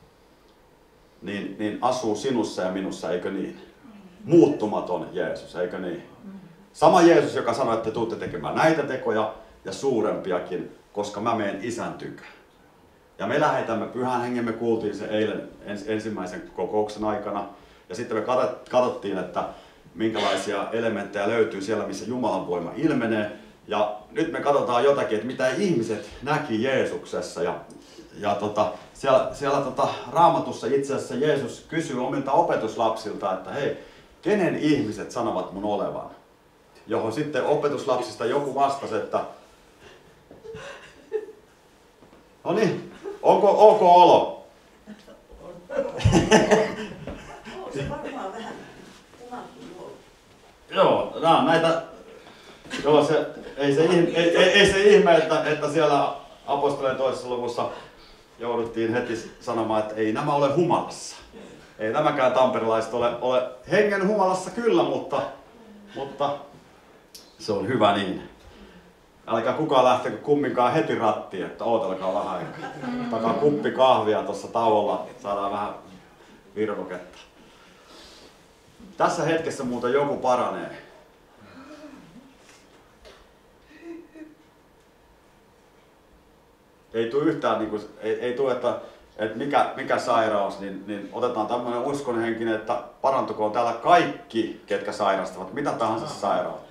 niin asuu sinussa ja minussa, eikö niin? Muuttumaton Jeesus, eikö niin? Sama Jeesus, joka sanoi, että te tuutte tekemään näitä tekoja ja suurempiakin, koska mä menen Isän tykö. Ja me lähetämme Pyhän Hengen, me kuultiin se eilen ensimmäisen kokouksen aikana. Ja sitten me katsottiin, että minkälaisia elementtejä löytyy siellä, missä Jumalan voima ilmenee. Ja nyt me katsotaan jotakin, että mitä ihmiset näki Jeesuksessa. Siellä Raamatussa itse asiassa Jeesus kysyy omilta opetuslapsilta, että hei, kenen ihmiset sanovat mun olevan? Johon sitten opetuslapsista joku vastasi, että no niin, onko ok olo? Joo, näitä. Joo, ei se ihme, että siellä apostolien toisessa luvussa jouduttiin heti sanomaan, että ei nämä ole humalassa. Ei nämäkään tamperelaiset ole hengen humalassa kyllä, mutta se on hyvä niin. Älkää kukaan lähtekö kumminkaan heti rattiin, että ootelkaa vähän aikaa. Takaa kuppi kahvia tuossa tauolla, saadaan vähän virvoketta. Tässä hetkessä muuten joku paranee. Ei tule yhtään, ei tule, että mikä sairaus, niin otetaan tämmöinen uskonhenkinen, että parantukoon täällä kaikki, ketkä sairastavat, mitä tahansa sairautta.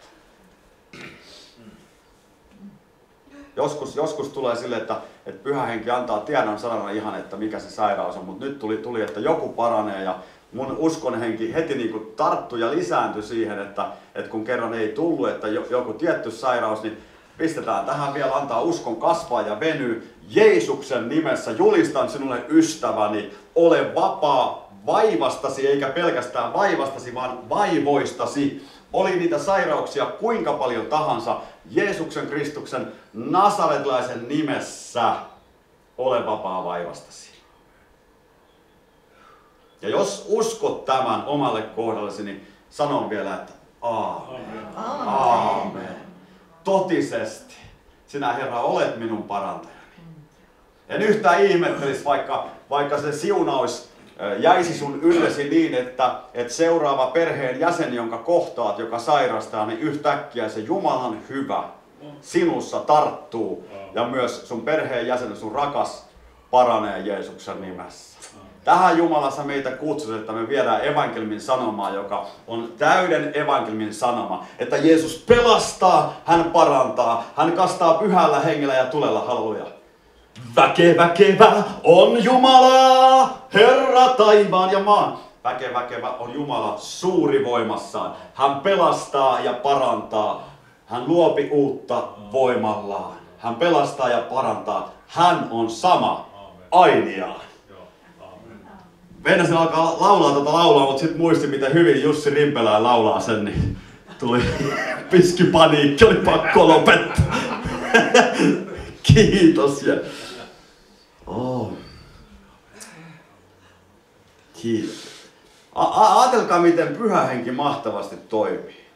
Joskus tulee sille, että Pyhä Henki antaa tiedon sanana ihan, että mikä se sairaus on, mutta nyt tuli, että joku paranee ja mun uskonhenki heti niin kuin tarttui ja lisääntyi siihen, että kun kerran ei tullut, että joku tietty sairaus, niin pistetään tähän vielä, antaa uskon kasvaa ja venyä. Jeesuksen nimessä julistan sinulle ystäväni, ole vapaa vaivastasi, eikä pelkästään vaivastasi, vaan vaivoistasi. Oli niitä sairauksia kuinka paljon tahansa, Jeesuksen Kristuksen nasaretlaisen nimessä, ole vapaa vaivastasi. Ja jos uskot tämän omalle kohdallesi, niin sanon vielä, että aamen. Aamen. Totisesti, sinä Herra olet minun parantajani. En yhtään ihmettelisi, vaikka se siunaus jäisi sun yllesi niin, että seuraava perheen jäsen, jonka kohtaat, joka sairastaa, niin yhtäkkiä se Jumalan hyvä sinussa tarttuu ja myös sun perheen jäsen, sun rakas, paranee Jeesuksen nimessä. Tähän Jumalassa meitä kutsui, että me viedään evankeliumin sanomaa, joka on täyden evankeliumin sanoma. Että Jeesus pelastaa, hän parantaa, hän kastaa pyhällä hengellä ja tulella, halleluja. Väkevä on Jumala, Herra taivaan ja maan. Väkevä on Jumala suuri voimassaan. Hän pelastaa ja parantaa. Hän luopi uutta voimallaan. Hän pelastaa ja parantaa. Hän on sama ainiaan. Meinasin alkaa laulaa tätä laulaa, mutta sitten muistin, miten hyvin Jussi Rimpelä laulaa sen, niin tuli piskipaniikki, oli pakko lopettaa. Kiitos. Kiitos. Ajatelkaa, miten Pyhä Henki mahtavasti toimii.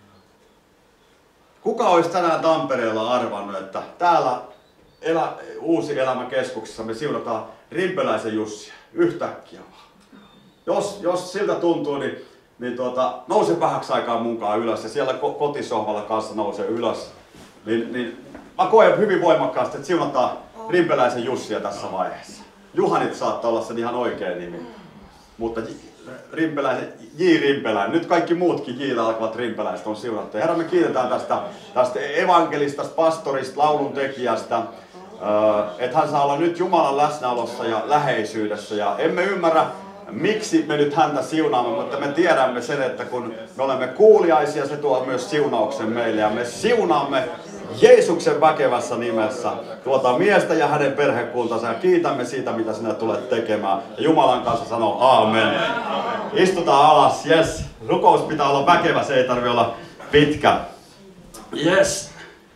Kuka olisi tänään Tampereella arvannut, että täällä Uusi Elämä-keskuksessa me siunataan Rimpeläisen Jussia yhtäkkiä vaan. Jos siltä tuntuu, niin nouse vähäksi aikaa munkaan ylös ja siellä kotisohvalla kanssa nousee ylös. Niin mä koen hyvin voimakkaasti, että siunataan Rimpeläisen Jussia tässä vaiheessa. Juhanit saattaa olla sen ihan oikea nimi. Mutta J. Rimpeläinen, nyt kaikki muutkin J:llä alkavat rimpeläiset on siunattu. Herra, me kiitetään tästä evankelistasta, pastorista, lauluntekijästä, että hän saa olla nyt Jumalan läsnäolossa ja läheisyydessä. Ja emme ymmärrä, miksi me nyt häntä siunaamme, mutta me tiedämme sen, että kun me olemme kuuliaisia, se tuo myös siunauksen meille. Ja me siunaamme Jeesuksen väkevässä nimessä tuota miestä ja hänen perhekuntansa ja kiitämme siitä, mitä sinä tulet tekemään. Ja Jumalan kanssa sanoo aamen. Istutaan alas, yes. Rukous pitää olla väkevä, se ei tarvitse olla pitkä. Yes.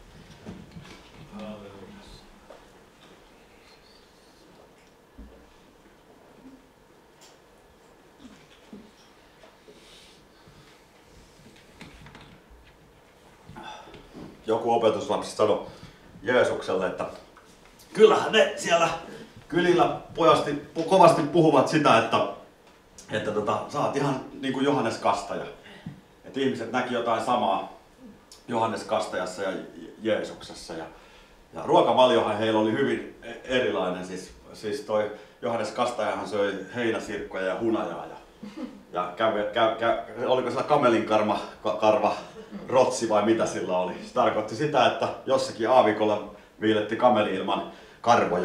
Joku opetuslapsi sanoi Jeesukselle, että kyllähän ne siellä kylillä kovasti puhuvat sitä, että sä oot ihan niin kuin Johannes Kastaja. Että ihmiset näki jotain samaa Johannes Kastajassa ja Jeesuksessa. Ja ruokavaliohan heillä oli hyvin erilainen. Siis toi Johannes Kastajahan söi heinäsirkkoja ja hunajaa. Ja oliko sillä kamelin karva rotsi vai mitä sillä oli. Se tarkoitti sitä, että jossakin aavikolla viiletti kameli ilman karvoja.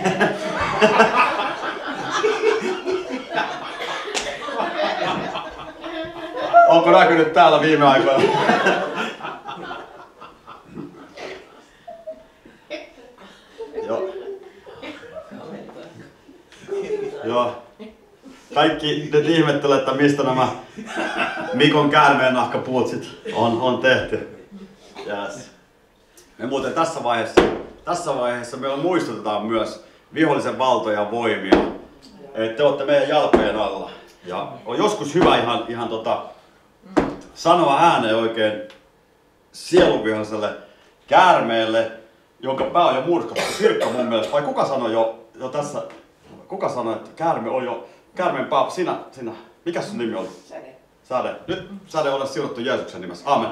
Onko näkynyt täällä viime aikoina? Joo. Kaikki nyt ihmettelee, että mistä nämä Mikon käärmeennahkapuut sit on tehty. Yes. Ja muuten tässä vaiheessa me muistutetaan myös vihollisen valtoja ja voimia. Että te olette meidän jalkojen alla. Ja on joskus hyvä ihan sanoa ääneen oikein sielunviholliselle käärmeelle, jonka pää on jo murskattu. Sirkka mun mielestä. Vai kuka sanoi jo tässä? Kuka sanoi, että käärme on jo... Käärmeen pää, sinä. Mikäs sun nimi oli? Sade. Nyt Sade on siunattu Jeesuksen nimessä. Aamen.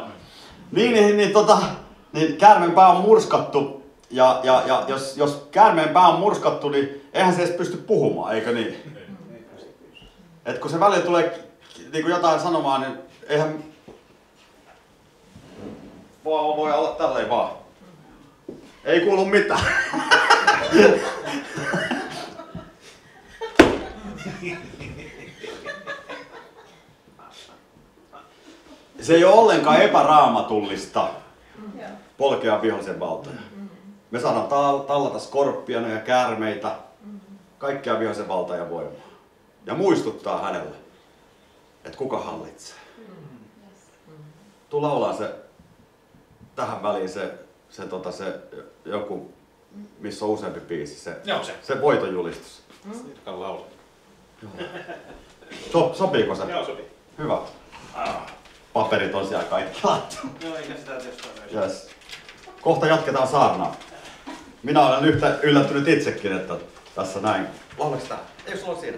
Niin käärmeen pää on murskattu. Ja jos käärmeen pää on murskattu, niin eihän se edes pysty puhumaan, eikö niin? Et kun se välillä tulee niin kuin jotain sanomaan, niin eihän voi olla tälleen vaan. Ei kuulu mitään. Se ei ole ollenkaan epäraamatullista polkea vihollisen valtoja. Me saadaan tallata skorpioneja ja käärmeitä, kaikkia vihollisen valtaa ja voimaa. Ja muistuttaa hänelle, että kuka hallitsee. Tuu laulaa se tähän väliin se joku, missä on useampi biisi, se voitonjulistus. Sirkan laulu. Sopiiko se? Joo, sopii. Hyvä. Paperit on siellä kaikki laittu. Joo, eikä sitä testaa. Yes. Kohta jatketaan saarnaa. Minä olen yhtä yllättynyt itsekin, että tässä näin. Laulaks tää? Ei sulla ole siinä.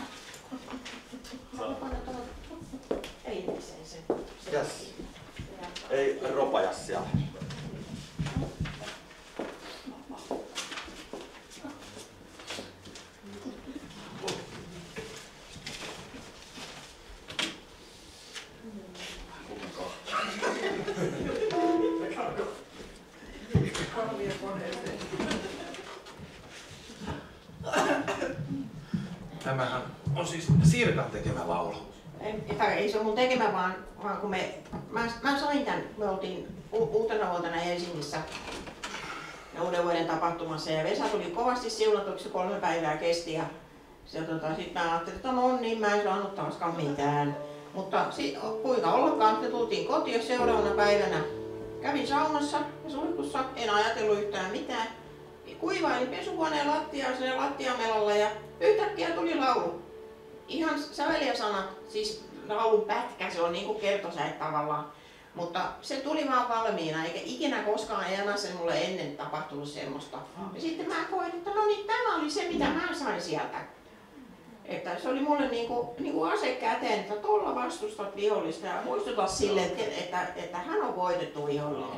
Yes. Ei ropaja siellä. Tämähän on siis Sirkan tekemä laulu. Ei se ole mun tekemä, vaan kun mä sain tän, me oltiin uutena vuotena Helsingissä uuden vuoden tapahtumassa ja Vesa tuli kovasti siunatuksi, 3 päivää kesti ja sitten mä ajattelin, että no niin, mä en saanut taaskaan mitään. Mutta kuinka ollakaan, me tultiin kotiin seuraavana päivänä. Kävin saunassa ja suihkussa, en ajatellut yhtään mitään. Kuivailin pesuhuoneen lattiamelalla ja yhtäkkiä tuli laulu. Ihan sävelijäsanat, siis laulun pätkä, se on niin kuin kertosäe tavallaan. Mutta se tuli vaan valmiina, eikä ikinä koskaan elämässä mulle ennen tapahtunut semmoista. Ja sitten mä koin, että no niin, tämä oli se mitä mä sain sieltä. Että se oli mulle niinku ase käteen, että tuolla vastustat vihollista ja muistuta sille, että hän on voitettu vihollinen.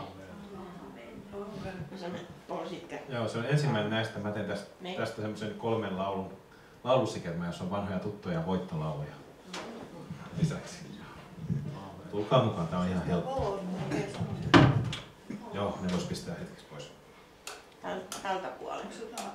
Joo, se on ensimmäinen näistä. Mä teen tästä semmoisen 3 laulusikelmää, jossa on vanhoja tuttuja voittolauluja lisäksi. Tulkaa mukaan, tää on ihan helppo. Joo, ne vois pistää hetkeksi pois. Tältä puolelta.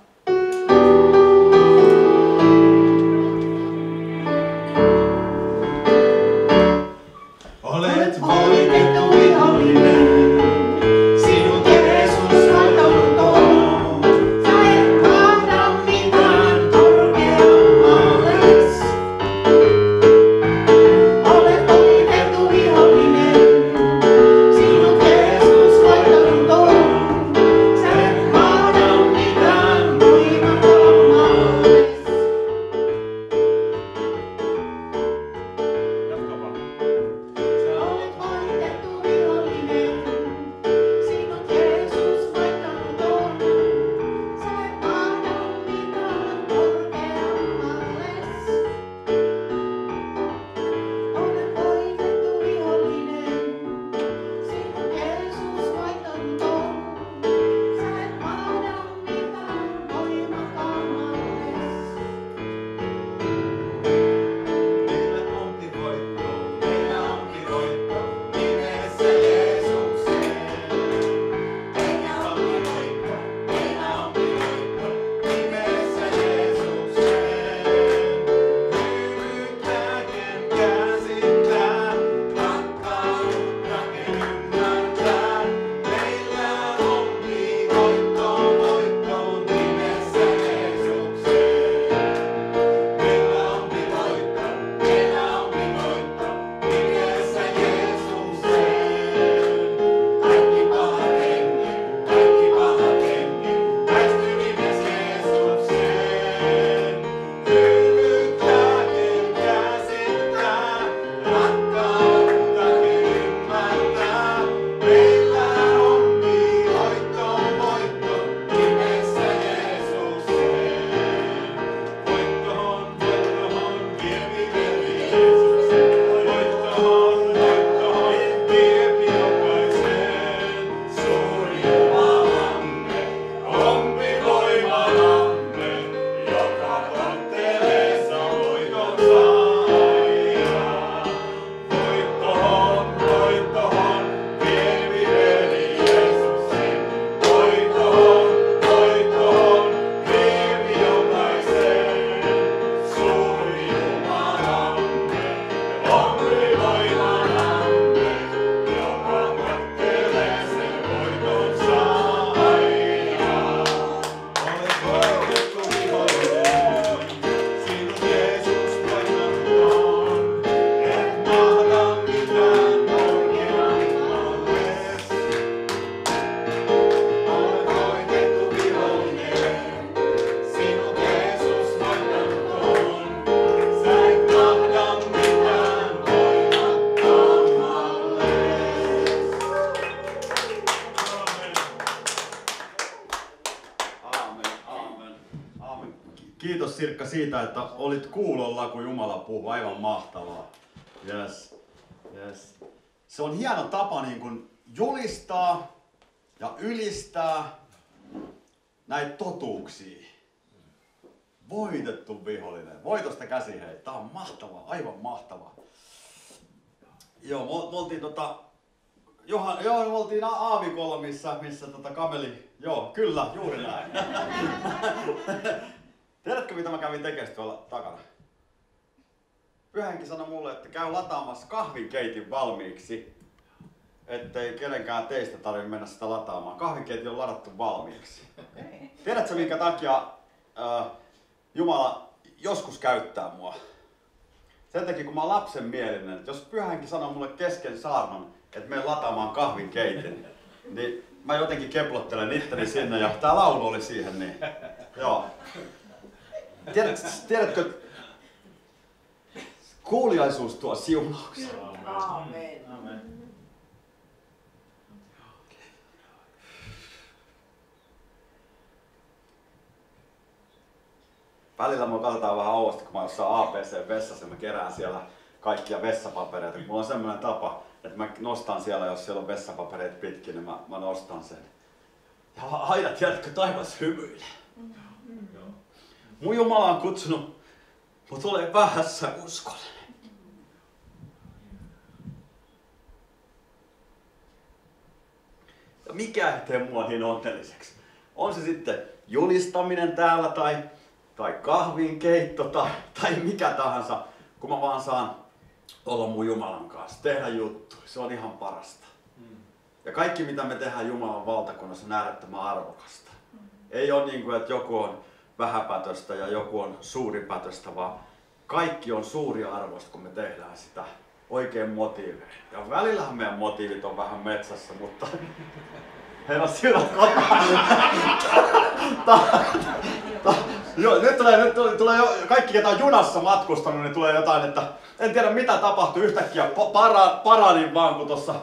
Olet voitettu vihollinen, sinut Jeesus voittanut on. Sä et mahda mitään korkeammalles. Olet voitettu vihollinen, sinut Jeesus voittanut on. Sä et mahda mitään voimattomalles. Jatka vaan. Olet voitettu vihollinen, sinut Jeesus voittanut on. Sä et mahda mitään korkeammalles. Olet voitettu vihollinen, sinut Jeesus voittanut on. Sä et mahda mitään voimattomalles. Meillä onkin voitto, nimessä Jeesukseen. Meillä onkin voitto, nimessä Jeesukseen. Hyyryttää ken käsittää, rakkautta ken ymmärtää. Meillä onkin voitto, nimessä Jeesukseen. Meillä onkin voitto, nimessä Jeesukseen. Kaikki pahat henget, väisty nimessä Jeesukseen. Hyyryttää ken käsittää, rakkautta ken ymmärtää. Meillä onkin voitto, nimessä Jeesukseen. Voittoon, viepi Jeesuksen. Voittoon, viepi jokaisen. Suuri Jumalamme, ompi voimalamme, joka tottelee sa voiton saajaa. Voittoon, viepi veli Jeesuksen. Voittoon, viepi jokaisen. Suuri Jumalamme, ompi voimalamme, joka tottelee sen voiton saajaa. Olet voitettu vihollinen, sinut Jeesus voittanut on. Et mahda mitään korkeammalles. Olet voitettu vihollinen, sinut Jeesus voittanut on. Sä et mahda mitään Aamen. Aamen. Kiitos Sirkka siitä, että olit kuulolla, kun Jumala puhuu. Aivan mahtavaa. Yes. Se on hieno tapa niin kuin julistaa ja ylistää näitä totuuksia. Voitettu vihollinen. Voitosta käsi hei. Tää on mahtavaa. Aivan mahtavaa. Joo, me oltiin me oltiin aavikolla, missä kameli, joo, kyllä, juuri näin. Tiedätkö mitä mä kävin tekemään tuolla takana? Pyhä Henki sanoi mulle, että käy lataamassa kahvinkeitin valmiiksi, ettei kenenkään teistä tarvitse mennä sitä lataamaan. Kahvinkeitin on ladattu valmiiksi. Tiedätkö minkä takia Jumala joskus käyttää mua? Sen takia kun mä oon lapsenmielinen, että jos Pyhä Henki sanoo mulle kesken saarnan, että menen lataamaan kahvinkeitin, niin mä jotenkin keplottelen itteni sinne ja tää laulu oli siihen, niin joo. Tiedätkö, kuuliaisuus tuo siunauksen. Aamen. Välillä mua katsotaan vähän ouosti, kun mä oon jossain APC-vessassa ja mä kerään siellä kaikkia vessapapereita. Mulla on semmoinen tapa, että mä nostan siellä, jos siellä on vessapapereita pitkin, niin mä nostan sen. Ja aina tiedätkö, taivas hymyilee. Mun Jumala on kutsunut mut ole vähässä uskollinen. Ja mikä ei tee mua niin onnelliseksi? On se sitten julistaminen täällä tai kahvinkeitto tai mikä tahansa, kun mä vaan saan olla mun Jumalan kanssa, tehdä juttuja. Se on ihan parasta. Ja kaikki mitä me tehdään Jumalan valtakunnassa on äärettömän arvokasta. Ei ole niin kuin, että joku on vähäpätöstä ja joku on suuripätöstä, vaan kaikki on suuriarvoista, kun me tehdään sitä oikein motiivein. Ja välillähän meidän motiivit on vähän metsässä, mutta heillä on silloin nyt tulee jo, kaikki ketä on junassa matkustanut, niin tulee jotain, että en tiedä mitä tapahtui yhtäkkiä, paranin vaan kun tossa.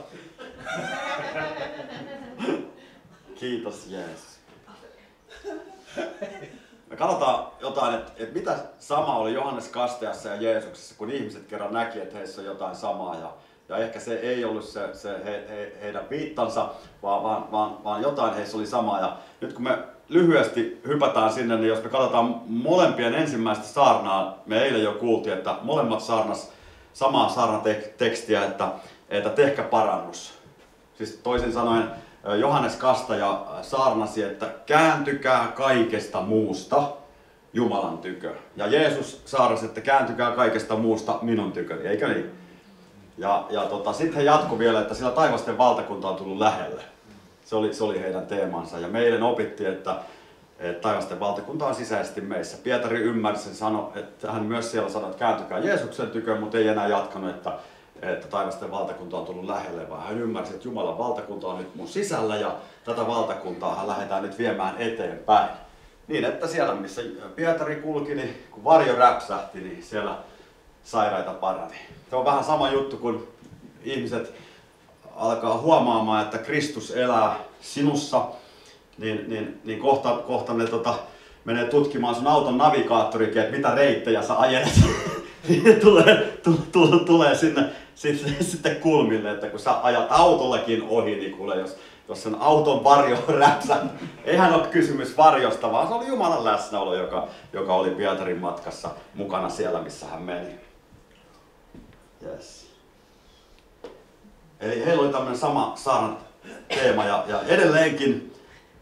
Kiitos Jeesus. Me katsotaan jotain, että mitä sama oli Johannes Kasteassa ja Jeesuksessa, kun ihmiset kerran näki, että heissä on jotain samaa. Ja ehkä se ei ollut se heidän viittansa, vaan jotain heissä oli samaa. Ja nyt kun me lyhyesti hypätään sinne, niin jos me katsotaan molempien ensimmäistä saarnaa, me eilen jo kuultiin, että molemmat saarnas samaa saarnatekstiä, että tehkää parannus. Siis toisin sanoen Johannes Kastaja saarnasi, että kääntykää kaikesta muusta Jumalan tykö. Ja Jeesus saarnasi, että kääntykää kaikesta muusta minun tyköni, eikö niin? Ja sitten he jatkoi vielä, että sillä taivasten valtakunta on tullut lähelle. Se oli heidän teemansa. Ja meidän opittiin, että taivasten valtakunta on sisäisesti meissä. Pietari ymmärsi sen, sanoi, että hän myös siellä sanoi, että kääntykää Jeesuksen tykö, mutta ei enää jatkanut, että taivasten valtakunta on tullut lähelle, vaan hän ymmärsi, että Jumalan valtakunta on nyt mun sisällä ja tätä valtakuntaa hän lähdetään nyt viemään eteenpäin. Niin, että siellä missä Pietari kulki, niin kun varjo räpsähti, niin siellä sairaita parani. Se on vähän sama juttu, kun ihmiset alkaa huomaamaan, että Kristus elää sinussa, niin kohta ne menee tutkimaan sun auton navigaattorikin, että mitä reittejä sä ajelet. tulee sinne sitten kulmille, että kun sä ajat autollakin ohi, niin kuule, jos sen auton varjo räpsää, eihän ole kysymys varjosta, vaan se oli Jumalan läsnäolo, joka oli Pietarin matkassa mukana siellä, missä hän meni. Yes. Eli heillä oli tämmöinen sama saarnan teema ja edelleenkin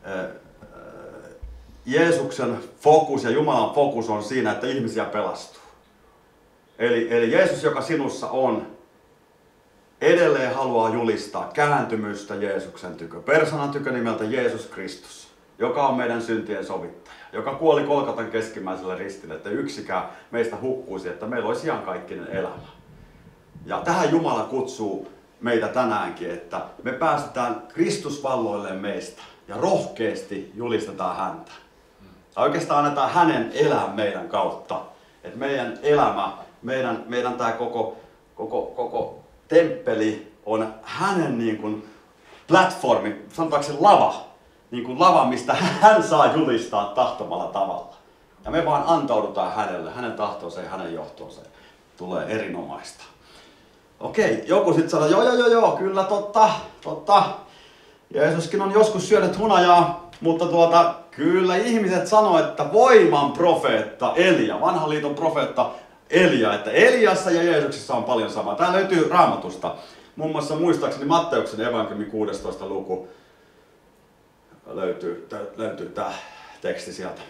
Jeesuksen fokus ja Jumalan fokus on siinä, että ihmisiä pelastuu. Eli Jeesus, joka sinussa on, edelleen haluaa julistaa kääntymystä Jeesuksen tykö. Persoonan tykö nimeltä Jeesus Kristus, joka on meidän syntien sovittaja, joka kuoli Golgatan keskimmäisellä ristillä, että yksikään meistä hukkuisi, että meillä olisi iankaikkinen elämä. Ja tähän Jumala kutsuu meitä tänäänkin, että me päästetään Kristus valloilleen meistä ja rohkeasti julistetaan häntä. Ja oikeastaan annetaan hänen elää meidän kautta. Että meidän elämä, meidän tämä koko temppeli on hänen niin kuin platformi, sanotaanko se lava, niin kuin lava, mistä hän saa julistaa tahtomalla tavalla. Ja me vaan antaudutaan hänelle, hänen tahtoonsa ja hänen johtoonsa. Tulee erinomaista. Okei, joku sitten sanoo, joo, kyllä totta. Jeesuskin on joskus syönyt hunajaa, mutta kyllä ihmiset sanoo, että voiman profeetta Elia, vanhan liiton profeetta Elia, että Eliassa ja Jeesuksessa on paljon samaa. Tää löytyy Raamatusta. Muun muassa muistaakseni Matteuksen evankeliumin 16. luku löytyy tää teksti sieltä.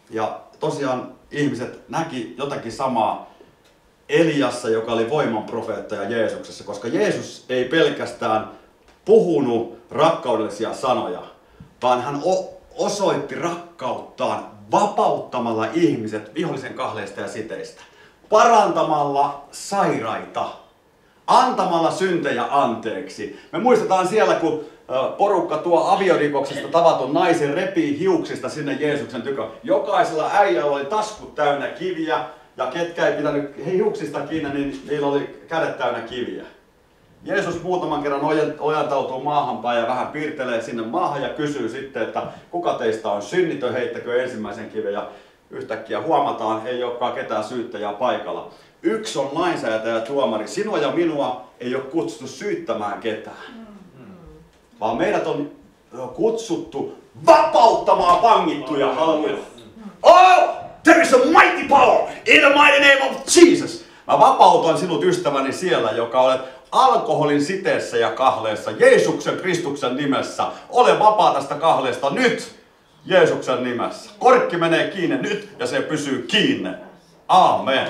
Ja tosiaan ihmiset näki jotakin samaa Eliassa, joka oli voiman profeetta, ja Jeesuksessa, koska Jeesus ei pelkästään puhunut rakkaudellisia sanoja, vaan hän osoitti rakkauttaan vapauttamalla ihmiset vihollisen kahleista ja siteistä, parantamalla sairaita, antamalla syntejä anteeksi. Me muistetaan siellä, kun porukka tuo aviorikoksesta tavatun naisen repii hiuksista sinne Jeesuksen tykö. Jokaisella äijällä oli taskut täynnä kiviä, ja ketkä ei pitänyt hiuksista kiinni, niin niillä oli kädet täynnä kiviä. Jeesus muutaman kerran ojantautuu maahan päin ja vähän piirtelee sinne maahan ja kysyy sitten, että kuka teistä on synnitön, heittäkö ensimmäisen kiven, ja yhtäkkiä huomataan, ei olekaan ketään syyttäjää paikalla. Yksi on lainsäätäjä ja tuomari. Sinua ja minua ei ole kutsuttu syyttämään ketään, vaan meidät on kutsuttu vapauttamaan vangittuja. Halleluja. Oh, there is a mighty power in the mighty name of Jesus. Mä vapautan sinut, ystäväni, siellä, joka olet alkoholin siteessä ja kahleessa, Jeesuksen Kristuksen nimessä. Ole vapaa tästä kahleesta nyt, Jeesuksen nimessä. Korkki menee kiinni nyt ja se pysyy kiinni. Aamen.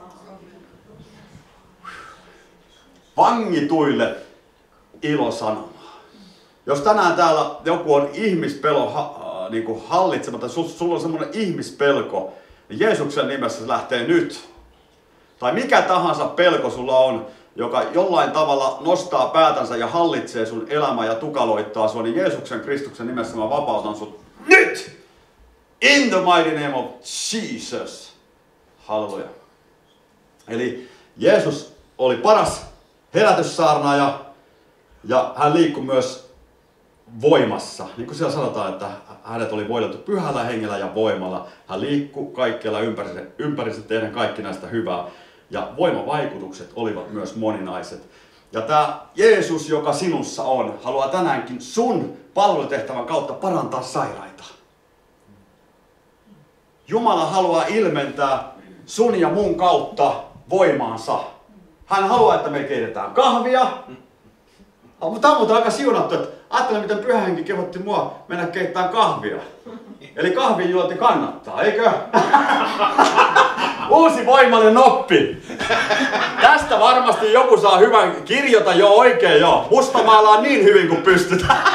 Vangituille ilosanoma. Jos tänään täällä joku on ihmispelo niin hallitsematta, sulla on semmoinen ihmispelko, niin Jeesuksen nimessä se lähtee nyt. Tai mikä tahansa pelko sulla on, joka jollain tavalla nostaa päätänsä ja hallitsee sun elämää ja tukaloittaa sua, niin Jeesuksen Kristuksen nimessä mä vapautan sut nyt! In the mighty name of Jesus. Halleluja. Eli Jeesus oli paras herätyssaarnaaja ja hän liikkui myös voimassa. Niin kuin siellä sanotaan, että hänet oli voideltu pyhällä hengellä ja voimalla. Hän liikkui kaikkialla ympärissä tehden kaikki näistä hyvää. Ja voimavaikutukset olivat myös moninaiset. Ja tämä Jeesus, joka sinussa on, haluaa tänäänkin sun palvelutehtävän kautta parantaa sairaita. Jumala haluaa ilmentää sun ja mun kautta voimaansa. Hän haluaa, että me keitetään kahvia. Tämä on muuten aika siunattu, että ajattele, miten Pyhä Henki kehotti mua mennä keittämään kahvia. Eli kahvinjuonti kannattaa, eikö? Uusi voimallinen oppi. Tästä varmasti joku saa hyvän, kirjoita jo oikein jo. Mustamaalaa niin hyvin kuin pystytään.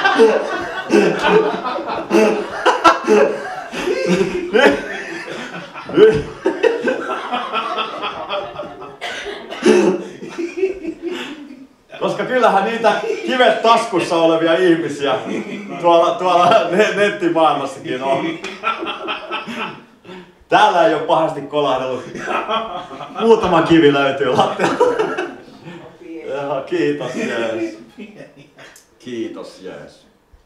Koska kyllähän niitä kivet taskussa olevia ihmisiä tuolla nettimaailmassakin on. Täällä ei ole pahasti kolahdellut. Muutama kivi löytyy lattialta. Kiitos Jeesus. Kiitos Jeesus.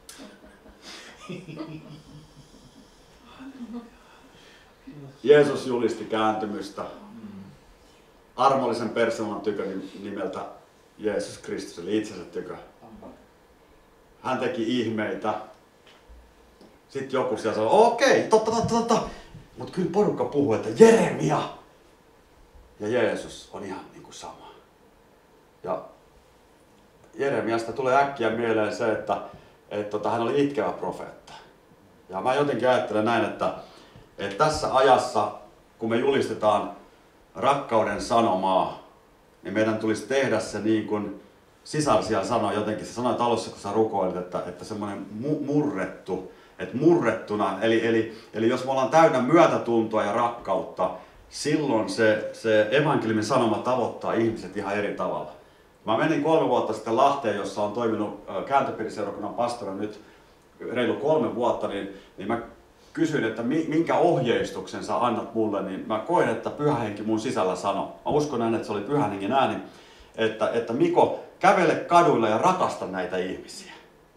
Jeesus julisti kääntymystä armollisen persoonan tykö nimeltä Jeesus Kristus, eli itsensä tykö. Hän teki ihmeitä. Sitten joku siellä sanoi, okei, totta. Mutta kyllä porukka puhuu, että Jeremia ja Jeesus on ihan niin kuin sama. Ja Jeremiasta tulee äkkiä mieleen se, että hän oli itkevä profeetta. Ja mä jotenkin ajattelen näin, että tässä ajassa, kun me julistetaan rakkauden sanomaa, niin meidän tulisi tehdä se niin kuin sisarsia sanoi jotenkin. Se sanoi alussa, kun sä rukoilit, että semmoinen murrettu, että murrettuna, eli jos me ollaan täynnä myötätuntoa ja rakkautta, silloin se evankeliumin sanoma tavoittaa ihmiset ihan eri tavalla. Mä menin 3 vuotta sitten Lahteen, jossa on toiminut kääntöpiiriseurakunnan pastorina nyt reilu 3 vuotta, niin mä kysyin, että minkä ohjeistuksen sä annat mulle, niin mä koin, että Pyhä Henki mun sisällä sanoi. Mä uskon näin, että se oli Pyhän Hengen ääni, että Miko, kävele kaduilla ja rakasta näitä ihmisiä.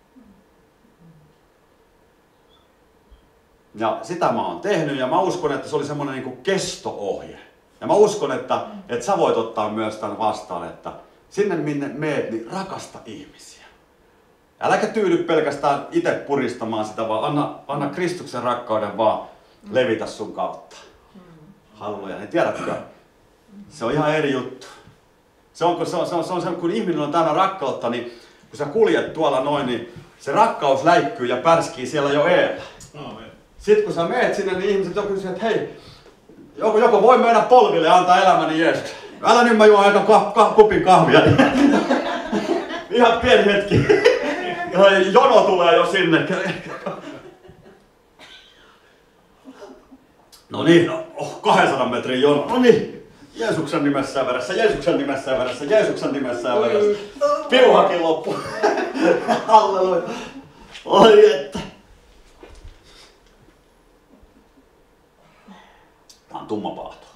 Ja sitä mä oon tehnyt ja mä uskon, että se oli semmoinen niin kuin kesto-ohje. Ja mä uskon, että sä voit ottaa myös tämän vastaan, että sinne minne meet, niin rakasta ihmisiä. Äläkä tyydy pelkästään itse puristamaan sitä, vaan anna Kristuksen rakkauden vaan levitä sun kautta. Halleluja. Niin tiedätkö, se on ihan eri juttu. Se on kun ihminen on täynnä rakkautta, niin kun sä kuljet tuolla noin, niin se rakkaus läikkyy ja pärskii siellä jo eellä. Sitten kun sä meet sinne, niin ihmiset joku kysyy, että hei, joko voi mennä polville ja antaa elämäni Jeesus. Älä nyt mä juon aika kupin kahvia. Ihan pieni hetki. Jono tulee jo sinne. No niin, 200 metrin jono. No niin, Jeesuksen nimessä verässä, Jeesuksen nimessä verässä, Jeesuksen nimessä verässä. Piuhakin loppu. Halleluja. Oi että. Tää on tumma paahto.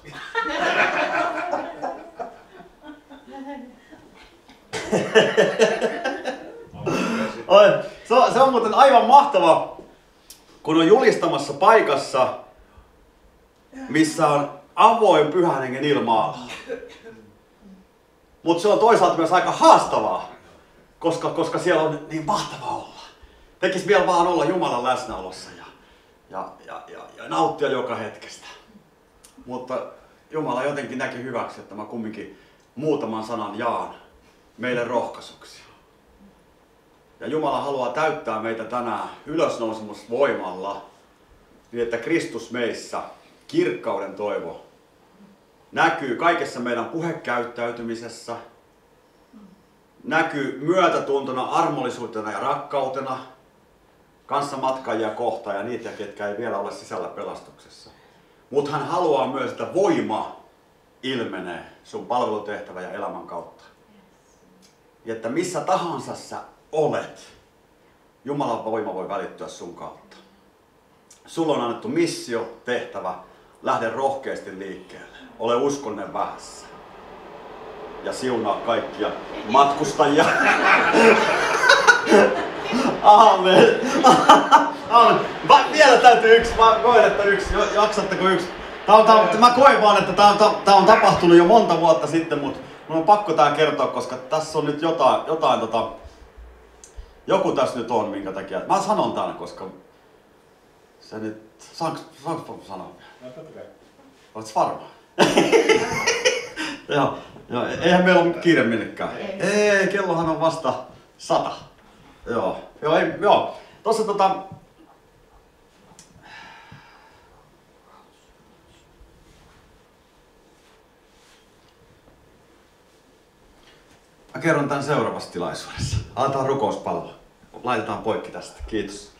Se on muuten aivan mahtava, kun on julistamassa paikassa, missä on avoin Pyhän Hengen ilma. Mutta se on toisaalta myös aika haastavaa, koska siellä on niin mahtavaa olla. Tekis vielä vaan olla Jumalan läsnäolossa ja nauttia joka hetkestä. Mutta Jumala jotenkin näki hyväksi, että mä kumminkin muutaman sanan jaan meille rohkaisuksi. Ja Jumala haluaa täyttää meitä tänään ylösnousemusvoimalla, niin että Kristus meissä, kirkkauden toivo, näkyy kaikessa meidän puhekäyttäytymisessä, näkyy myötätuntona, armollisuutena ja rakkautena, kanssamatkaajia kohtaan ja niitä, ketkä ei vielä ole sisällä pelastuksessa. Mutta hän haluaa myös, että voima ilmenee sun palvelutehtävän ja elämän kautta. Ja että missä tahansa sä olet, Jumalan voima voi välittyä sun kautta. Sulla on annettu missio, tehtävä, lähde rohkeasti liikkeelle. Ole uskonen vähässä. Ja siunaa kaikkia matkustajia. Aamen. Aamen. Vielä täytyy yksi, mä koen, että yksi, jaksatteko yksi? Mä koen vaan, että tää on tapahtunut jo monta vuotta sitten, mutta mun on pakko tää kertoa, koska tässä on nyt jotain joku tässä nyt on, minkä takia. Mä sanon tän, koska se nyt, saanko sanoa vielä? Oletko varma? Joo, eihän meillä ole kiire minnekään. Ei, kellohan on vasta 100. Joo. Tossa mä kerron tän seuraavassa tilaisuudessa. Aletaan rukouspalvelu. Laitetaan poikki tästä. Kiitos.